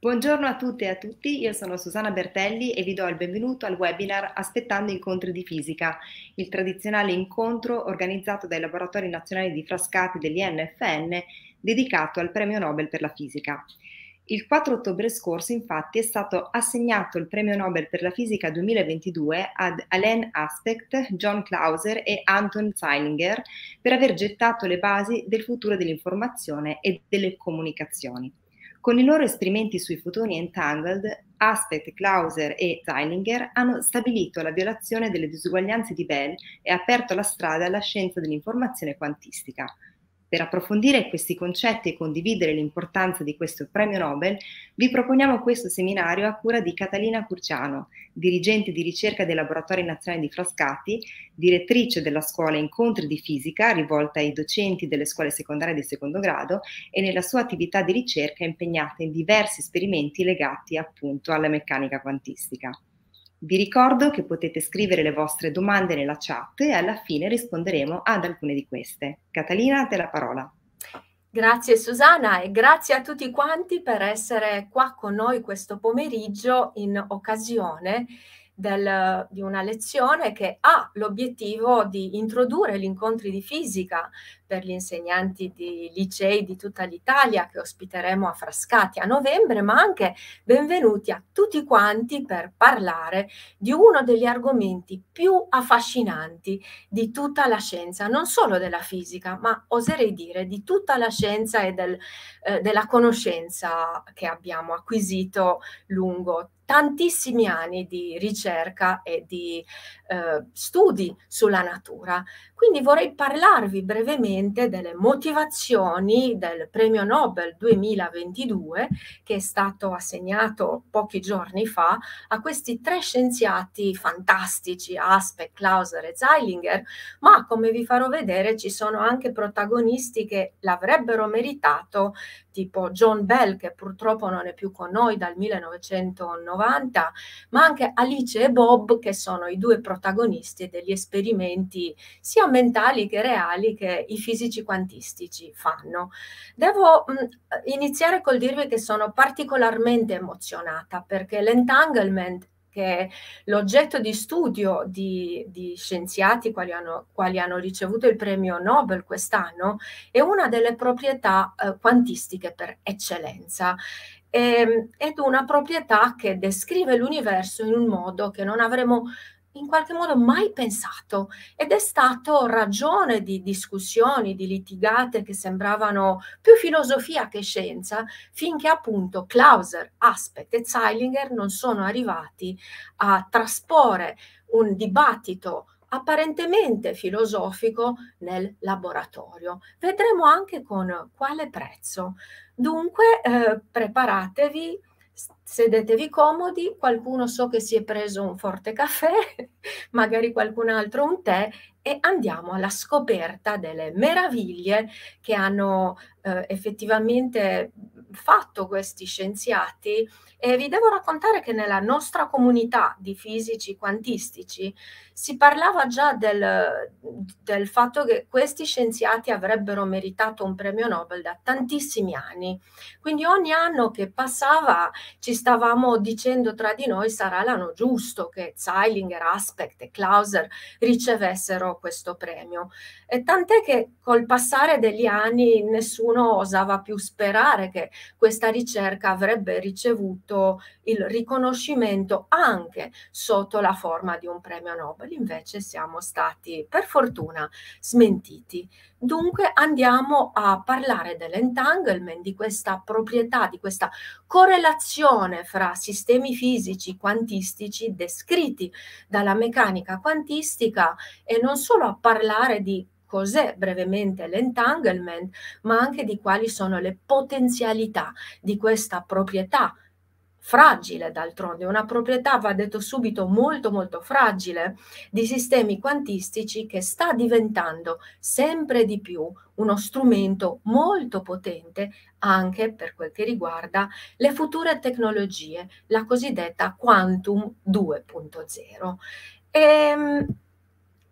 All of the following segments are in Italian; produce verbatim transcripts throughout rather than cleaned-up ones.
Buongiorno a tutte e a tutti, io sono Susanna Bertelli e vi do il benvenuto al webinar Aspettando incontri di fisica, il tradizionale incontro organizzato dai Laboratori Nazionali di Frascati dell'I N F N dedicato al Premio Nobel per la fisica. Il quattro ottobre scorso, infatti, è stato assegnato il Premio Nobel per la fisica duemilaventidue ad Alain Aspect, John Clauser e Anton Zeilinger per aver gettato le basi del futuro dell'informazione e delle comunicazioni. Con i loro esperimenti sui fotoni entangled, Aspect, Clauser e Zeilinger hanno stabilito la violazione delle disuguaglianze di Bell e aperto la strada alla scienza dell'informazione quantistica. Per approfondire questi concetti e condividere l'importanza di questo premio Nobel, vi proponiamo questo seminario a cura di Catalina Curciano, dirigente di ricerca dei Laboratori Nazionali di Frascati, direttrice della scuola Incontri di Fisica, rivolta ai docenti delle scuole secondarie di secondo grado, e nella sua attività di ricerca è impegnata in diversi esperimenti legati appunto alla meccanica quantistica. Vi ricordo che potete scrivere le vostre domande nella chat e alla fine risponderemo ad alcune di queste. Catalina, a te la parola. Grazie Susanna e grazie a tutti quanti per essere qua con noi questo pomeriggio in occasione del, di una lezione che ha l'obiettivo di introdurre gli incontri di fisica per gli insegnanti di licei di tutta l'Italia che ospiteremo a Frascati a novembre, ma anche benvenuti a tutti quanti per parlare di uno degli argomenti più affascinanti di tutta la scienza, non solo della fisica, ma oserei dire di tutta la scienza e del, eh, della conoscenza che abbiamo acquisito lungo tantissimi anni di ricerca e di eh, studi sulla natura. Quindi vorrei parlarvi brevemente delle motivazioni del Premio Nobel duemilaventidue che è stato assegnato pochi giorni fa a questi tre scienziati fantastici, Aspect, Clauser e Zeilinger, ma come vi farò vedere ci sono anche protagonisti che l'avrebbero meritato, tipo John Bell, che purtroppo non è più con noi dal millenovecentonovanta, ma anche Alice e Bob, che sono i due protagonisti degli esperimenti sia mentali che reali che i fisici quantistici fanno. Devo mh, iniziare col dirvi che sono particolarmente emozionata perché l'entanglement, che è l'oggetto di studio di, di scienziati quali hanno, quali hanno ricevuto il premio Nobel quest'anno, è una delle proprietà eh, quantistiche per eccellenza. E, ed una proprietà che descrive l'universo in un modo che non avremo in qualche modo mai pensato, ed è stato ragione di discussioni, di litigate che sembravano più filosofia che scienza, finché appunto Clauser, Aspect e Zeilinger non sono arrivati a trasporre un dibattito apparentemente filosofico nel laboratorio. Vedremo anche con quale prezzo. Dunque, eh, preparatevi, sedetevi comodi, qualcuno so che si è preso un forte caffè, magari qualcun altro un tè, e andiamo alla scoperta delle meraviglie che hanno eh, effettivamente fatto questi scienziati. E vi devo raccontare che nella nostra comunità di fisici quantistici si parlava già del, del fatto che questi scienziati avrebbero meritato un premio Nobel da tantissimi anni. Quindi ogni anno che passava ci stavamo dicendo tra di noi sarà l'anno giusto che Zeilinger, Aspect e Clauser ricevessero questo premio. E tant'è che col passare degli anni nessuno osava più sperare che questa ricerca avrebbe ricevuto il riconoscimento anche sotto la forma di un premio Nobel. Invece siamo stati, per fortuna, smentiti. Dunque andiamo a parlare dell'entanglement, di questa proprietà, di questa correlazione fra sistemi fisici quantistici descritti dalla meccanica quantistica, e non solo a parlare di cos'è brevemente l'entanglement, ma anche di quali sono le potenzialità di questa proprietà fragile, d'altronde, una proprietà, va detto subito, molto molto fragile di sistemi quantistici, che sta diventando sempre di più uno strumento molto potente anche per quel che riguarda le future tecnologie, la cosiddetta Quantum due punto zero. E,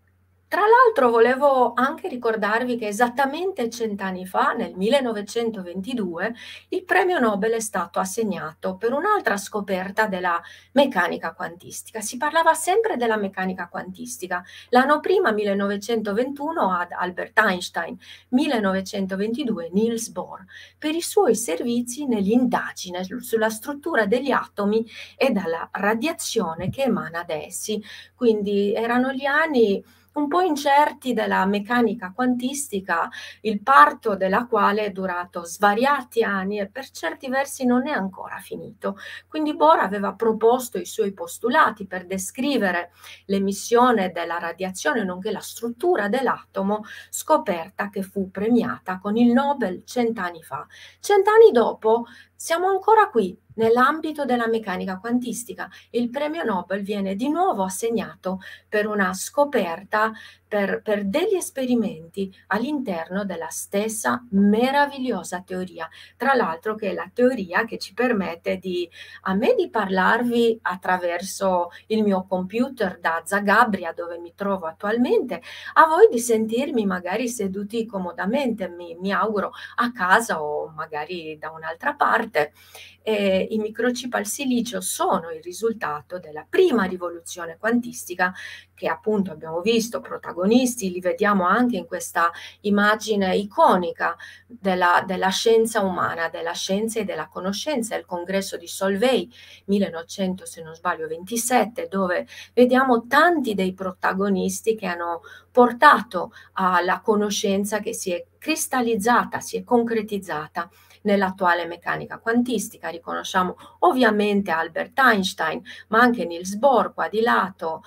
Tra l'altro volevo anche ricordarvi che esattamente cent'anni fa, nel millenovecentoventidue, il premio Nobel è stato assegnato per un'altra scoperta della meccanica quantistica. Si parlava sempre della meccanica quantistica. L'anno prima, millenovecentoventuno, ad Albert Einstein, millenovecentoventidue Niels Bohr, per i suoi servizi nell'indagine sulla struttura degli atomi e dalla radiazione che emana da essi. Quindi erano gli anni un po' incerti della meccanica quantistica, il parto della quale è durato svariati anni e per certi versi non è ancora finito. Quindi Bohr aveva proposto i suoi postulati per descrivere l'emissione della radiazione nonché la struttura dell'atomo, scoperta che fu premiata con il Nobel cent'anni fa. Cent'anni dopo siamo ancora qui, nell'ambito della meccanica quantistica. Il premio Nobel viene di nuovo assegnato per una scoperta, per, per degli esperimenti all'interno della stessa meravigliosa teoria. Tra l'altro che è la teoria che ci permette di, a me di parlarvi attraverso il mio computer da Zagabria, dove mi trovo attualmente, a voi di sentirmi magari seduti comodamente, mi, mi auguro a casa o magari da un'altra parte. Eh, I microchip al silicio sono il risultato della prima rivoluzione quantistica che appunto abbiamo visto protagonisti, li vediamo anche in questa immagine iconica della, della scienza umana, della scienza e della conoscenza, il congresso di Solvay millenovecento, se non sbaglio, ventisette, dove vediamo tanti dei protagonisti che hanno portato alla conoscenza che si è cristallizzata, si è concretizzata nell'attuale meccanica quantistica. Riconosciamo ovviamente Albert Einstein, ma anche Niels Bohr qua di lato,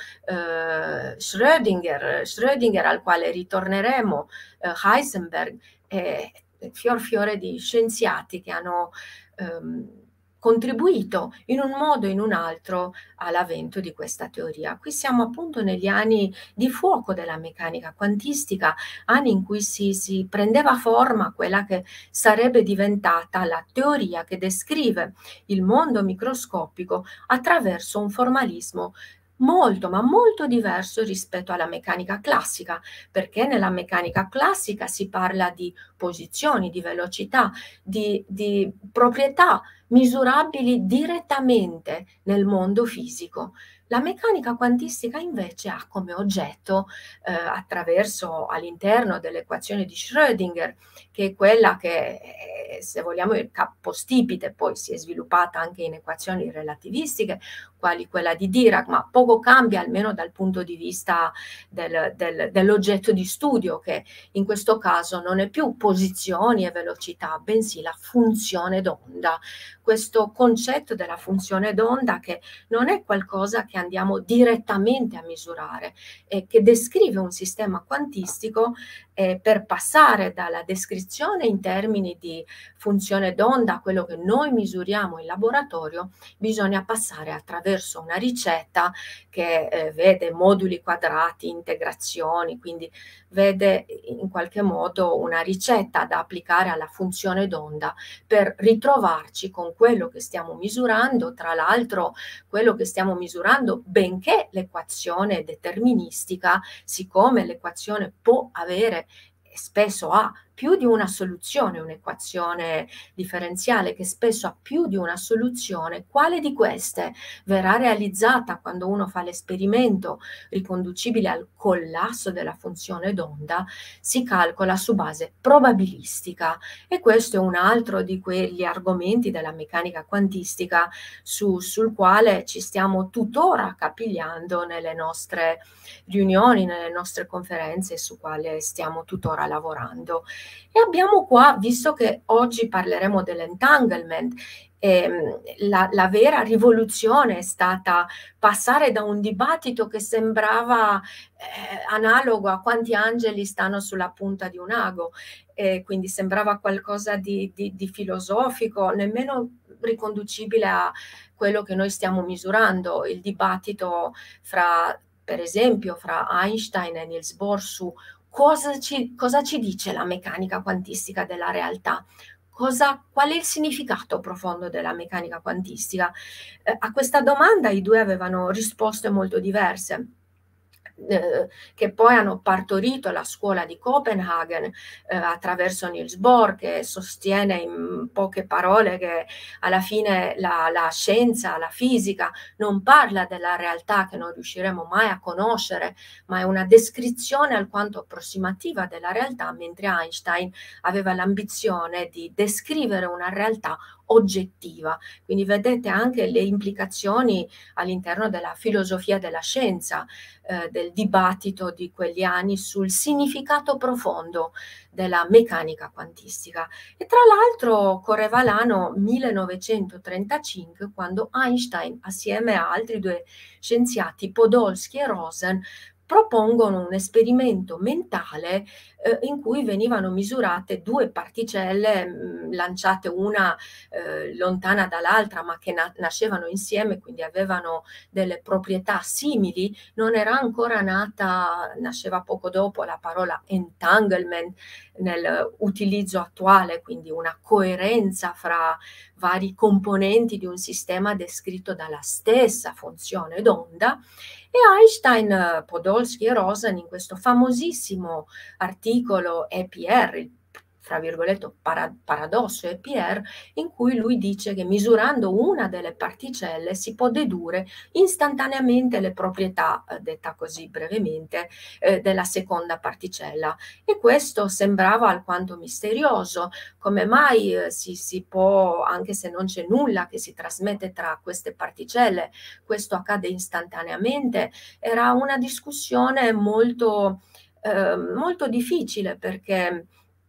eh, Schrödinger, Schrödinger al quale ritorneremo, eh, Heisenberg, eh, fior fiore di scienziati che hanno ehm, contribuito in un modo o in un altro all'avvento di questa teoria. Qui siamo appunto negli anni di fuoco della meccanica quantistica, anni in cui si, si prendeva forma quella che sarebbe diventata la teoria che descrive il mondo microscopico attraverso un formalismo molto ma molto diverso rispetto alla meccanica classica, perché nella meccanica classica si parla di posizioni, di velocità, di, di proprietà misurabili direttamente nel mondo fisico. La meccanica quantistica invece ha come oggetto, eh, attraverso all'interno dell'equazione di Schrödinger, che è quella che, eh, se vogliamo, il capostipite, poi si è sviluppata anche in equazioni relativistiche, quali quella di Dirac, ma poco cambia almeno dal punto di vista del, del, dell'oggetto di studio, che in questo caso non è più posizioni e velocità, bensì la funzione d'onda. Questo concetto della funzione d'onda, che non è qualcosa che andiamo direttamente a misurare, e che descrive un sistema quantistico, eh, per passare dalla descrizione in termini di funzione d'onda, quello che noi misuriamo in laboratorio, bisogna passare attraverso una ricetta che eh, vede moduli quadrati, integrazioni, quindi vede in qualche modo una ricetta da applicare alla funzione d'onda per ritrovarci con quello che stiamo misurando. Tra l'altro quello che stiamo misurando, benché l'equazione è deterministica, siccome l'equazione può avere e spesso ha più di una soluzione, un'equazione differenziale che spesso ha più di una soluzione, quale di queste verrà realizzata quando uno fa l'esperimento riconducibile al collasso della funzione d'onda, si calcola su base probabilistica. E questo è un altro di quegli argomenti della meccanica quantistica su, sul quale ci stiamo tuttora capigliando nelle nostre riunioni, nelle nostre conferenze, su quale stiamo tuttora lavorando. E abbiamo qua, visto che oggi parleremo dell'entanglement, ehm, la, la vera rivoluzione è stata passare da un dibattito che sembrava eh, analogo a quanti angeli stanno sulla punta di un ago, eh, quindi sembrava qualcosa di, di, di filosofico, nemmeno riconducibile a quello che noi stiamo misurando, il dibattito fra, per esempio, fra Einstein e Niels Bohr su Cosa ci, cosa ci dice la meccanica quantistica della realtà? Cosa, qual è il significato profondo della meccanica quantistica? Eh, a questa domanda i due avevano risposte molto diverse. eh, che poi hanno partorito la scuola di Copenaghen eh, attraverso Niels Bohr, che sostiene in poche parole che alla fine la, la scienza, la fisica non parla della realtà che non riusciremo mai a conoscere, ma è una descrizione alquanto approssimativa della realtà, mentre Einstein aveva l'ambizione di descrivere una realtà oggettiva. Quindi vedete anche le implicazioni all'interno della filosofia della scienza, eh, del dibattito di quegli anni sul significato profondo della meccanica quantistica. E tra l'altro correva l'anno millenovecentotrentacinque quando Einstein, assieme a altri due scienziati, Podolsky e Rosen, propongono un esperimento mentale eh, in cui venivano misurate due particelle mh, lanciate una eh, lontana dall'altra ma che na- nascevano insieme, quindi avevano delle proprietà simili. Non era ancora nata, nasceva poco dopo la parola entanglement nel utilizzo attuale, quindi una coerenza fra vari componenti di un sistema descritto dalla stessa funzione d'onda. E Einstein, Podolsky e Rosen in questo famosissimo articolo E P R, il fra virgolette para, paradosso E P R, in cui lui dice che misurando una delle particelle si può dedurre istantaneamente le proprietà, eh, detta così brevemente, eh, della seconda particella. E questo sembrava alquanto misterioso. Come mai eh, si, si può, anche se non c'è nulla che si trasmette tra queste particelle, questo accade istantaneamente? Era una discussione molto, eh, molto difficile, perché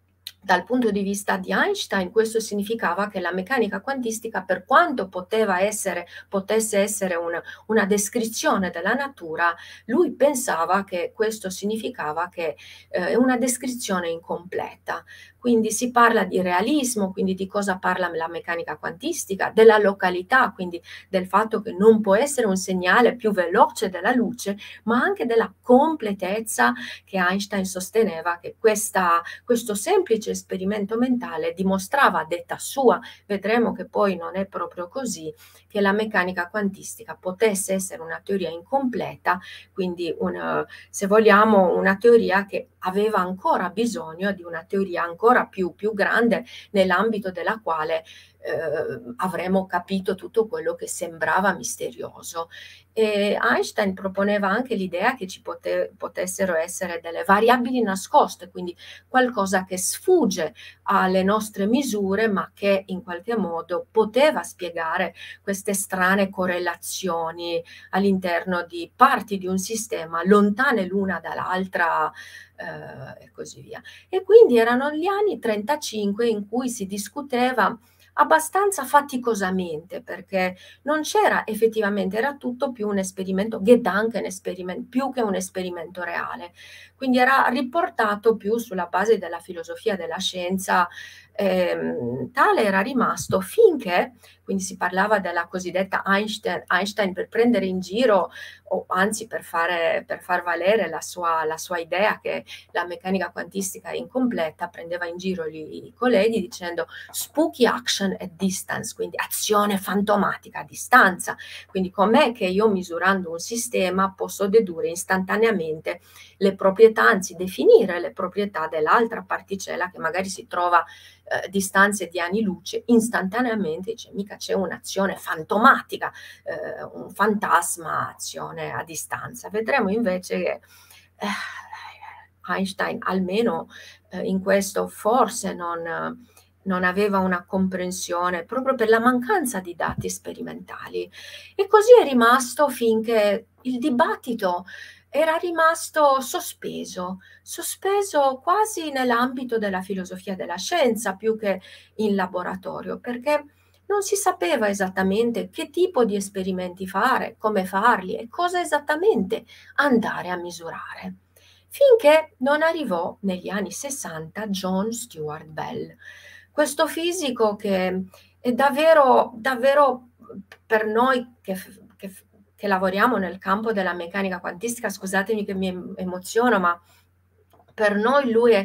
dal punto di vista di Einstein questo significava che la meccanica quantistica, per quanto poteva essere, potesse essere una, una descrizione della natura, lui pensava che questo significava che è eh, una descrizione incompleta. Quindi si parla di realismo, quindi di cosa parla la meccanica quantistica, della località, quindi del fatto che non può essere un segnale più veloce della luce, ma anche della completezza, che Einstein sosteneva che questa, questo semplice esperimento mentale dimostrava, a detta sua, vedremo che poi non è proprio così, che la meccanica quantistica potesse essere una teoria incompleta, quindi una, se vogliamo una teoria che aveva ancora bisogno di una teoria ancora più, più grande, nell'ambito della quale eh, avremmo capito tutto quello che sembrava misterioso. E Einstein proponeva anche l'idea che ci pote, potessero essere delle variabili nascoste, quindi qualcosa che sfugge alle nostre misure, ma che in qualche modo poteva spiegare queste strane correlazioni all'interno di parti di un sistema lontane l'una dall'altra, eh, e così via. E quindi erano gli anni trentacinque in cui si discuteva abbastanza faticosamente, perché non c'era effettivamente, era tutto più un esperimento, Gedankenesperiment, più che un esperimento reale. Quindi era riportato più sulla base della filosofia della scienza. Ehm, tale era rimasto finché, quindi si parlava della cosiddetta Einstein, Einstein per prendere in giro, o anzi per, fare, per far valere la sua, la sua idea che la meccanica quantistica è incompleta, prendeva in giro gli, i colleghi dicendo spooky action at distance, quindi azione fantomatica a distanza. Quindi com'è che io, misurando un sistema, posso dedurre istantaneamente le proprietà, anzi definire le proprietà dell'altra particella che magari si trova eh, distanze di anni luce, istantaneamente, dice mica c'è un'azione fantomatica, eh, un fantasma azione a distanza. Vedremo invece che eh, Einstein almeno eh, in questo forse non, non aveva una comprensione, proprio per la mancanza di dati sperimentali. E così è rimasto finché il dibattito era rimasto sospeso, sospeso quasi nell'ambito della filosofia della scienza più che in laboratorio, perché non si sapeva esattamente che tipo di esperimenti fare, come farli e cosa esattamente andare a misurare. Finché non arrivò negli anni sessanta John Stuart Bell, questo fisico che è davvero, davvero per noi che, che, che lavoriamo nel campo della meccanica quantistica, scusatemi che mi emoziono, ma per noi lui è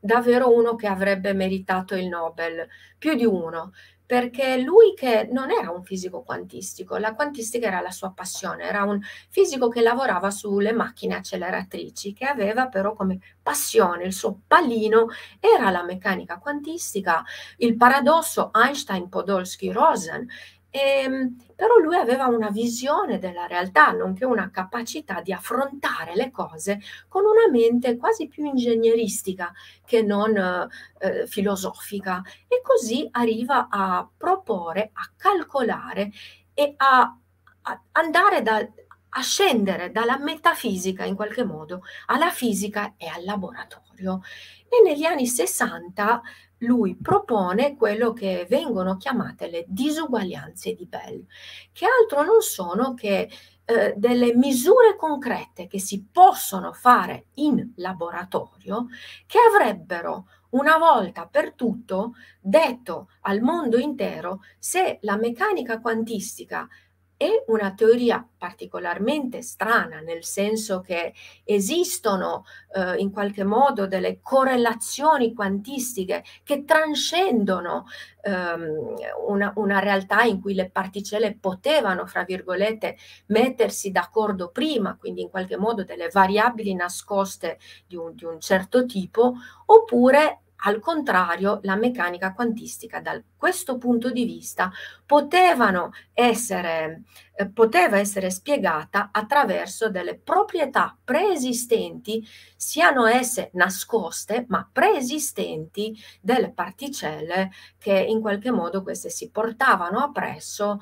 davvero uno che avrebbe meritato il Nobel, più di uno, perché lui che non era un fisico quantistico, la quantistica era la sua passione, era un fisico che lavorava sulle macchine acceleratrici, che aveva però come passione, il suo pallino era la meccanica quantistica, il paradosso Einstein-Podolsky-Rosen. E, però lui aveva una visione della realtà, nonché una capacità di affrontare le cose con una mente quasi più ingegneristica che non eh, filosofica, e così arriva a proporre, a calcolare e a, a andare da, a scendere dalla metafisica in qualche modo alla fisica e al laboratorio. E negli anni sessanta lui propone quello che vengono chiamate le disuguaglianze di Bell, che altro non sono che eh, delle misure concrete che si possono fare in laboratorio, che avrebbero una volta per tutto detto al mondo intero se la meccanica quantistica è una teoria particolarmente strana, nel senso che esistono eh, in qualche modo delle correlazioni quantistiche che trascendono ehm, una, una realtà in cui le particelle potevano, fra virgolette, mettersi d'accordo prima, quindi in qualche modo delle variabili nascoste di un, di un certo tipo, oppure al contrario, la meccanica quantistica da questo punto di vista potevano essere, eh, poteva essere spiegata attraverso delle proprietà preesistenti, siano esse nascoste, ma preesistenti delle particelle, che in qualche modo queste si portavano appresso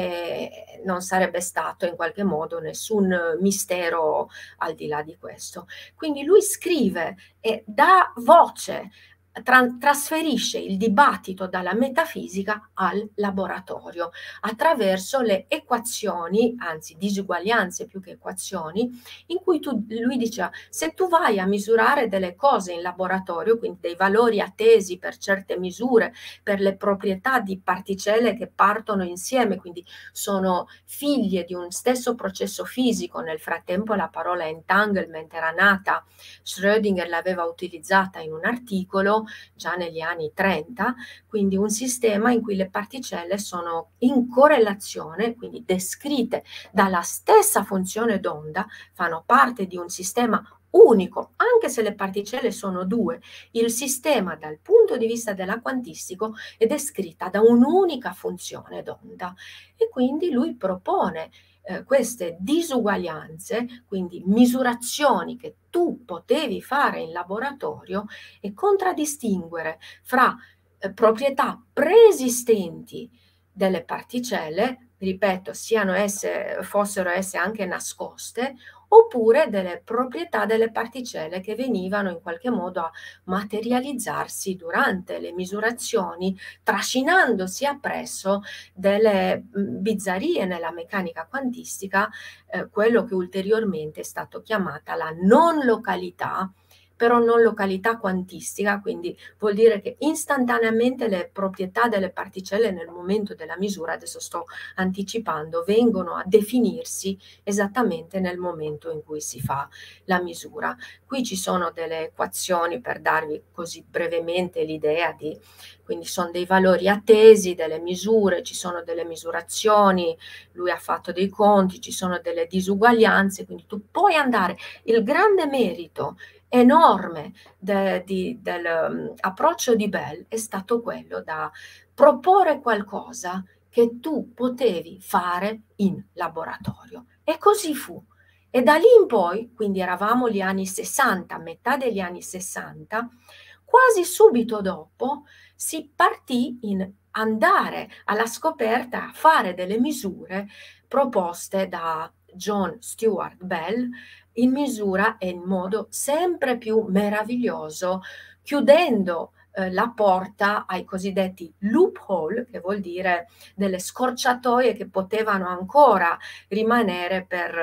e non sarebbe stato in qualche modo nessun mistero al di là di questo. Quindi lui scrive e dà voce, Tra- trasferisce il dibattito dalla metafisica al laboratorio attraverso le equazioni, anzi disuguaglianze più che equazioni, in cui tu, lui diceva, se tu vai a misurare delle cose in laboratorio, quindi dei valori attesi per certe misure, per le proprietà di particelle che partono insieme, quindi sono figlie di un stesso processo fisico, nel frattempo la parola entanglement era nata, Schrödinger l'aveva utilizzata in un articolo, già negli anni trenta, quindi un sistema in cui le particelle sono in correlazione, quindi descritte dalla stessa funzione d'onda, fanno parte di un sistema unico, anche se le particelle sono due. Il sistema dal punto di vista della quantistico è descritta da un'unica funzione d'onda, e quindi lui propone eh, queste disuguaglianze, quindi misurazioni che tu potevi fare in laboratorio, e contraddistinguere fra eh, proprietà preesistenti delle particelle, ripeto, siano esse, fossero esse anche nascoste, oppure delle proprietà delle particelle che venivano in qualche modo a materializzarsi durante le misurazioni, trascinandosi appresso delle bizzarrie nella meccanica quantistica, eh, quello che ulteriormente è stato chiamata la non località, però non località quantistica, quindi vuol dire che istantaneamente le proprietà delle particelle nel momento della misura, adesso sto anticipando, vengono a definirsi esattamente nel momento in cui si fa la misura. Qui ci sono delle equazioni per darvi così brevemente l'idea di, quindi sono dei valori attesi, delle misure, ci sono delle misurazioni, lui ha fatto dei conti, ci sono delle disuguaglianze, quindi tu puoi andare, il grande merito enorme de, di, dell'approccio um, di Bell è stato quello da proporre qualcosa che tu potevi fare in laboratorio, e così fu. E da lì in poi, quindi eravamo gli anni sessanta, metà degli anni sessanta, quasi subito dopo si partì in andare alla scoperta, a fare delle misure proposte da John Stuart Bell, in misura e in modo sempre più meraviglioso, chiudendo eh, la porta ai cosiddetti loophole, che vuol dire delle scorciatoie che potevano ancora rimanere per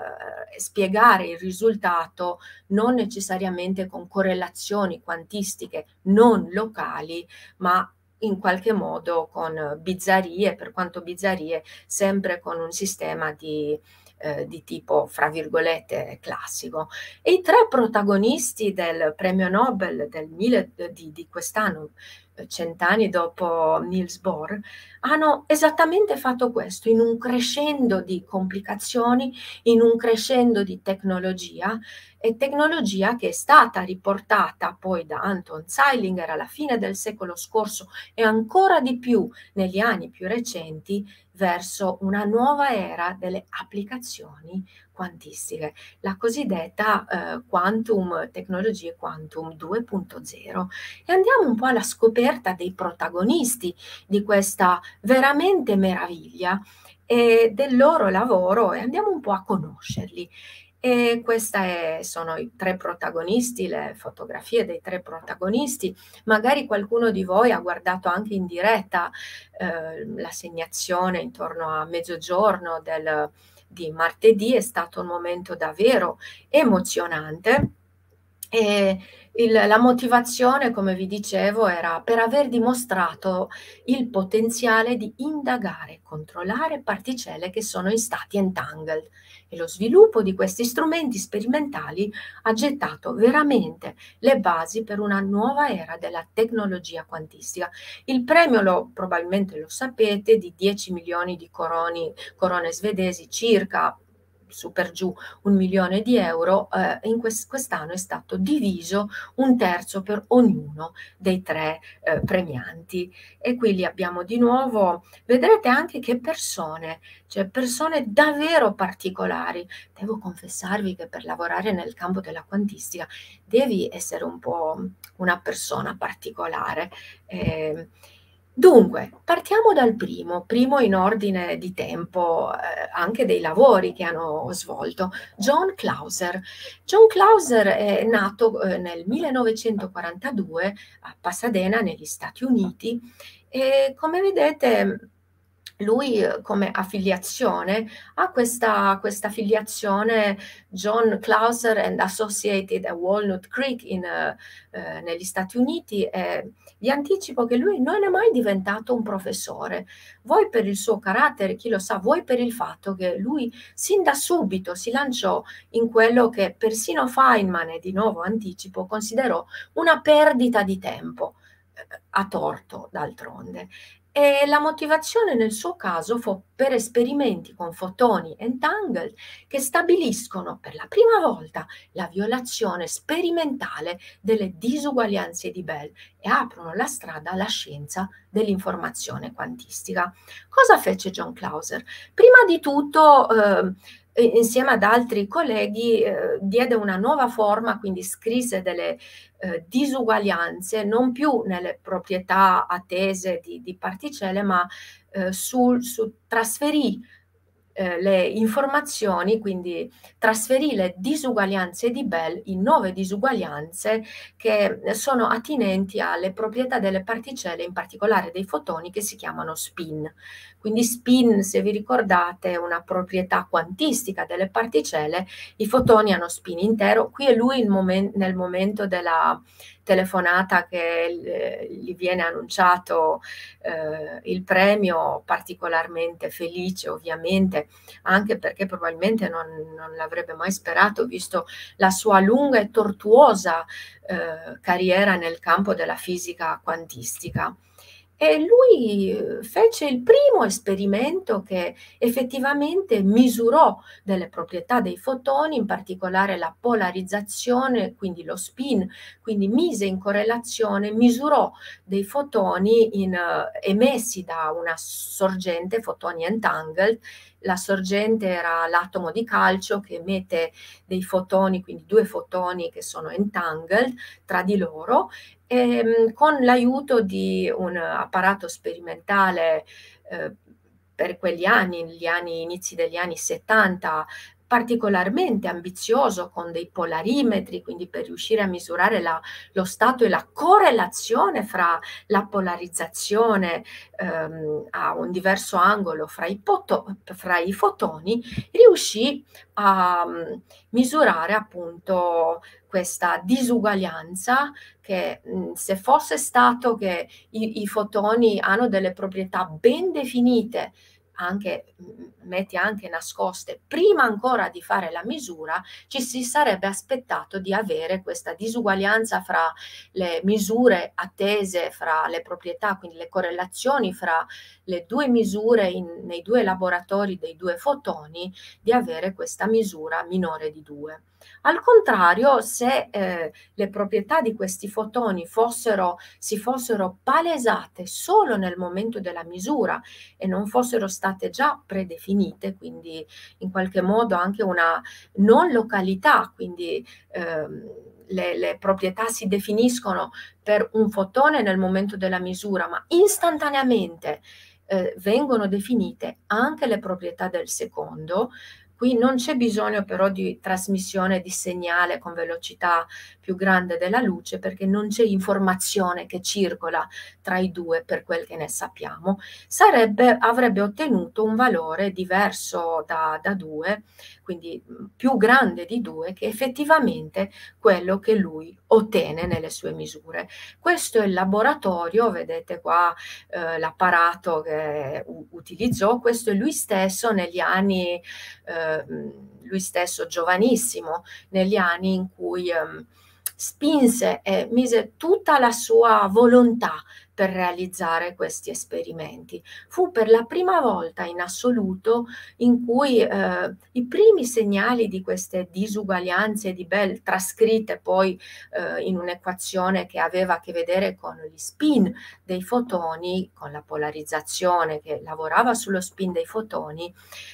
eh, spiegare il risultato, non necessariamente con correlazioni quantistiche non locali, ma in qualche modo con bizzarrie, per quanto bizzarrie, sempre con un sistema di eh, di tipo, fra virgolette, classico. E i tre protagonisti del premio Nobel del mille, di, di quest'anno, cent'anni dopo Niels Bohr, hanno esattamente fatto questo, in un crescendo di complicazioni, in un crescendo di tecnologia, e tecnologia che è stata riportata poi da Anton Zeilinger alla fine del secolo scorso e ancora di più negli anni più recenti verso una nuova era delle applicazioni quantistiche, la cosiddetta eh, quantum tecnologie quantum due punto zero. E andiamo un po' alla scoperta dei protagonisti di questa veramente meraviglia e del loro lavoro, e andiamo un po' a conoscerli. E questi sono i tre protagonisti, le fotografie dei tre protagonisti. Magari qualcuno di voi ha guardato anche in diretta eh, l'assegnazione intorno a mezzogiorno del, di martedì. È stato un momento davvero emozionante. E il, la motivazione, come vi dicevo, era per aver dimostrato il potenziale di indagare e controllare particelle che sono in stati entangled, e lo sviluppo di questi strumenti sperimentali ha gettato veramente le basi per una nuova era della tecnologia quantistica. Il premio, lo, probabilmente lo sapete, di dieci milioni di coroni, corone svedesi, circa su per giù un milione di euro, eh, in quest- quest'anno è stato diviso un terzo per ognuno dei tre eh, premianti. E qui li abbiamo di nuovo, vedrete anche che persone, cioè persone davvero particolari. Devo confessarvi che per lavorare nel campo della quantistica devi essere un po' una persona particolare. Eh, Dunque, partiamo dal primo, primo in ordine di tempo, eh, anche dei lavori che hanno svolto, John Clauser. John Clauser è nato eh, nel millenovecentoquarantadue a Pasadena, negli Stati Uniti, e come vedete lui come affiliazione ha questa, questa affiliazione John Clauser and Associated a Walnut Creek in, eh, eh, negli Stati Uniti. Eh, vi anticipo che lui non è mai diventato un professore, voi per il suo carattere, chi lo sa, voi per il fatto che lui sin da subito si lanciò in quello che persino Feynman, e di nuovo anticipo, considerò una perdita di tempo, eh, a torto d'altronde. E la motivazione nel suo caso fu per esperimenti con fotoni entangled che stabiliscono per la prima volta la violazione sperimentale delle disuguaglianze di Bell e aprono la strada alla scienza dell'informazione quantistica. Cosa fece John Clauser? Prima di tutto, eh, insieme ad altri colleghi, eh, diede una nuova forma, quindi scrisse delle eh, disuguaglianze, non più nelle proprietà attese di, di particelle, ma eh, sul, su, trasferì eh, le informazioni, quindi trasferì le disuguaglianze di Bell in nuove disuguaglianze che sono attinenti alle proprietà delle particelle, in particolare dei fotoni, che si chiamano spin. Quindi spin, se vi ricordate, è una proprietà quantistica delle particelle. I fotoni hanno spin intero. Qui è lui il momen- nel momento della telefonata che eh, gli viene annunciato eh, il premio, particolarmente felice ovviamente, anche perché probabilmente non, non l'avrebbe mai sperato, visto la sua lunga e tortuosa eh, carriera nel campo della fisica quantistica. E lui fece il primo esperimento che effettivamente misurò delle proprietà dei fotoni, in particolare la polarizzazione, quindi lo spin, quindi mise in correlazione, misurò dei fotoni in, uh, emessi da una sorgente, fotoni entangled. La sorgente era l'atomo di calcio che emette dei fotoni, quindi due fotoni che sono entangled tra di loro, e, con l'aiuto di un apparato sperimentale eh, per quegli anni, negli anni, inizi degli anni settanta, particolarmente ambizioso, con dei polarimetri, quindi per riuscire a misurare la, lo stato e la correlazione fra la polarizzazione ehm, a un diverso angolo fra i, poto, fra i fotoni, riuscì a um, misurare appunto questa disuguaglianza che mh, se fosse stato che i, i fotoni hanno delle proprietà ben definite anche, metti anche nascoste, prima ancora di fare la misura, ci si sarebbe aspettato di avere questa disuguaglianza fra le misure attese, fra le proprietà, quindi le correlazioni fra le due misure in, nei due laboratori dei due fotoni, di avere questa misura minore di due. Al contrario, se eh, le proprietà di questi fotoni fossero, si fossero palesate solo nel momento della misura e non fossero state già predefinite, quindi in qualche modo anche una non località, quindi ehm, le, le proprietà si definiscono per un fotone nel momento della misura, ma istantaneamente eh, vengono definite anche le proprietà del secondo. Qui non c'è bisogno però di trasmissione di segnale con velocità più grande della luce, perché non c'è informazione che circola tra i due per quel che ne sappiamo. Sarebbe, avrebbe ottenuto un valore diverso da, da due, quindi più grande di due, che effettivamente quello che lui ottene nelle sue misure. Questo è il laboratorio, vedete qua eh, l'apparato che utilizzò, questo è lui stesso negli anni eh, lui stesso giovanissimo, negli anni in cui um, spinse e mise tutta la sua volontà per realizzare questi esperimenti. Fu per la prima volta in assoluto in cui eh, i primi segnali di queste disuguaglianze di Bell, trascritte poi eh, in un'equazione che aveva a che vedere con gli spin dei fotoni, con la polarizzazione che lavorava sullo spin dei fotoni,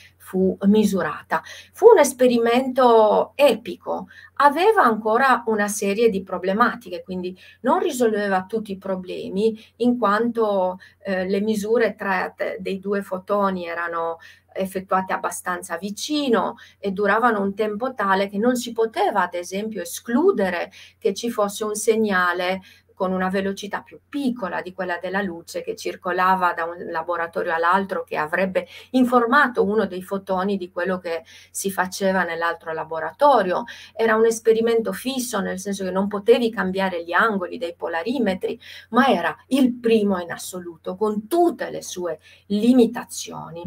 fu misurata. Fu un esperimento epico, aveva ancora una serie di problematiche, quindi non risolveva tutti i problemi, in quanto eh, le misure tra dei due fotoni erano effettuate abbastanza vicino e duravano un tempo tale che non si poteva, ad esempio, escludere che ci fosse un segnale con una velocità più piccola di quella della luce che circolava da un laboratorio all'altro, che avrebbe informato uno dei fotoni di quello che si faceva nell'altro laboratorio. Era un esperimento fisso, nel senso che non potevi cambiare gli angoli dei polarimetri, ma era il primo in assoluto, con tutte le sue limitazioni.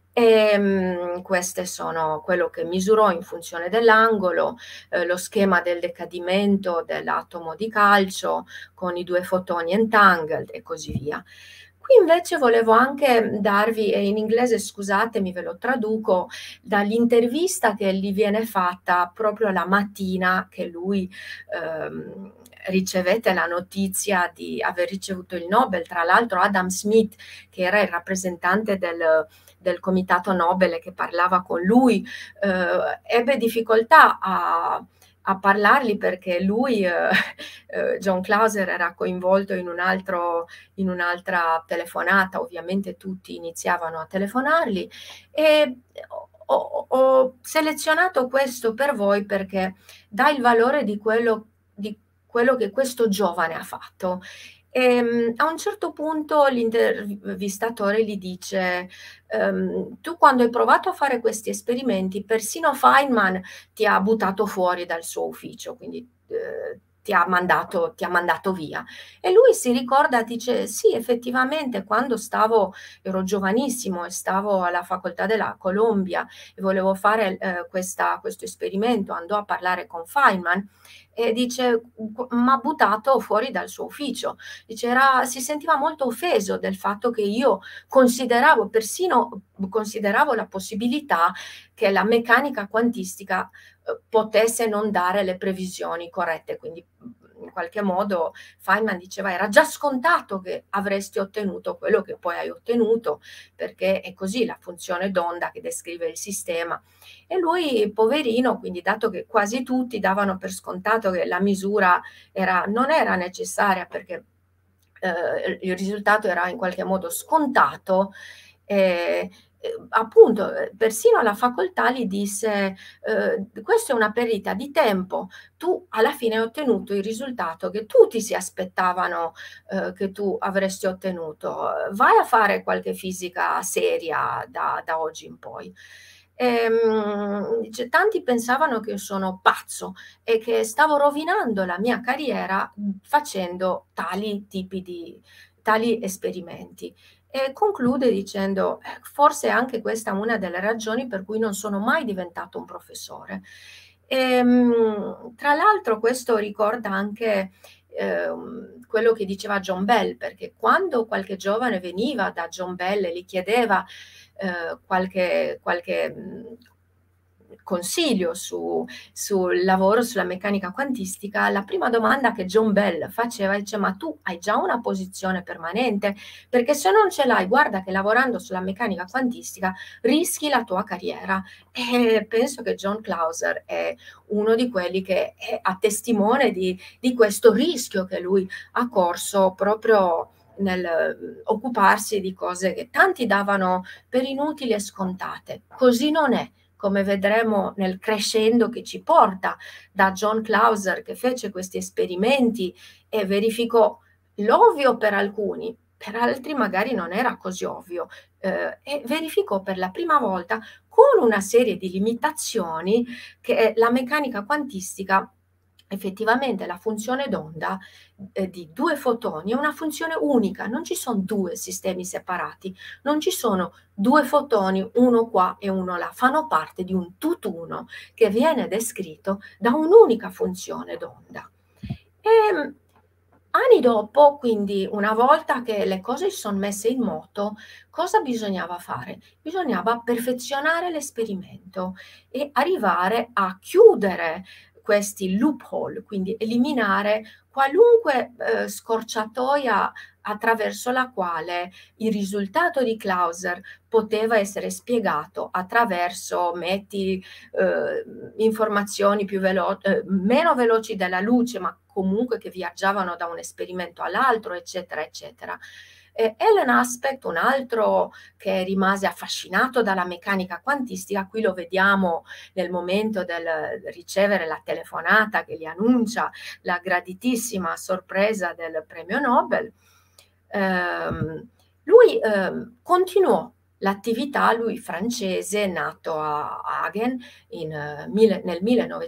E um, queste sono quello che misurò in funzione dell'angolo, eh, lo schema del decadimento dell'atomo di calcio con i due fotoni entangled e così via. Qui invece volevo anche darvi, e in inglese scusatemi ve lo traduco, dall'intervista che gli viene fatta proprio la mattina che lui ehm, ricevette la notizia di aver ricevuto il Nobel. Tra l'altro Adam Smith, che era il rappresentante del del comitato Nobel che parlava con lui, eh, ebbe difficoltà a, a parlargli perché lui, eh, eh, John Clauser, era coinvolto in un altro, in un'altra telefonata, ovviamente tutti iniziavano a telefonargli, e ho, ho selezionato questo per voi perché dà il valore di quello, di quello che questo giovane ha fatto. E, a un certo punto l'intervistatore gli dice: ehm, tu quando hai provato a fare questi esperimenti, persino Feynman ti ha buttato fuori dal suo ufficio, quindi eh, ti ha mandato, ti ha mandato via. E lui si ricorda, dice: sì, effettivamente quando stavo, ero giovanissimo e stavo alla facoltà della Columbia e volevo fare eh, questa, questo esperimento, andò a parlare con Feynman e dice, mi ha buttato fuori dal suo ufficio. Dice, era, si sentiva molto offeso del fatto che io consideravo, persino consideravo la possibilità che la meccanica quantistica eh, potesse non dare le previsioni corrette, quindi in qualche modo Feynman diceva era già scontato che avresti ottenuto quello che poi hai ottenuto, perché è così la funzione d'onda che descrive il sistema. E lui, poverino, quindi dato che quasi tutti davano per scontato che la misura era, non era necessaria perché eh, il risultato era in qualche modo scontato, eh, eh, appunto persino la facoltà gli disse eh, questa è una perdita di tempo, tu alla fine hai ottenuto il risultato che tutti si aspettavano eh, che tu avresti ottenuto, vai a fare qualche fisica seria da, da oggi in poi. Ehm, dice, tanti pensavano che io sono pazzo e che stavo rovinando la mia carriera facendo tali tipi di tali esperimenti. e conclude dicendo: "Eh, forse anche questa è una delle ragioni per cui non sono mai diventato un professore". Ehm, tra l'altro questo ricorda anche, ehm, quello che diceva John Bell, perché quando qualche giovane veniva da John Bell e gli chiedeva, ehm, qualche qualche, mhmm, consiglio su sul lavoro sulla meccanica quantistica, la prima domanda che John Bell faceva dice: "Ma tu hai già una posizione permanente? Perché se non ce l'hai, guarda che lavorando sulla meccanica quantistica rischi la tua carriera". E penso che John Clauser è uno di quelli che è a testimone di di questo rischio che lui ha corso proprio nel mhmm, occuparsi di cose che tanti davano per inutili e scontate. Così non è, come vedremo nel crescendo che ci porta da John Clauser, che fece questi esperimenti e verificò l'ovvio per alcuni, per altri magari non era così ovvio, eh, e verificò per la prima volta con una serie di limitazioni che la meccanica quantistica effettivamente la funzione d'onda eh, di due fotoni è una funzione unica, non ci sono due sistemi separati, non ci sono due fotoni, uno qua e uno là, fanno parte di un tutt'uno che viene descritto da un'unica funzione d'onda. E anni dopo, quindi una volta che le cose si sono messe in moto, cosa bisognava fare? Bisognava perfezionare l'esperimento e arrivare a chiudere questi loophole, quindi eliminare qualunque eh, scorciatoia attraverso la quale il risultato di Clauser poteva essere spiegato attraverso, metti, eh, informazioni più velo- eh, meno veloci della luce, ma comunque che viaggiavano da un esperimento all'altro, eccetera, eccetera. Eh, Alan Aspect, un altro che rimase affascinato dalla meccanica quantistica, qui lo vediamo nel momento del ricevere la telefonata che gli annuncia la graditissima sorpresa del premio Nobel. Ehm, lui ehm, continuò l'attività, lui francese, nato a Hagen in, eh, mille, nel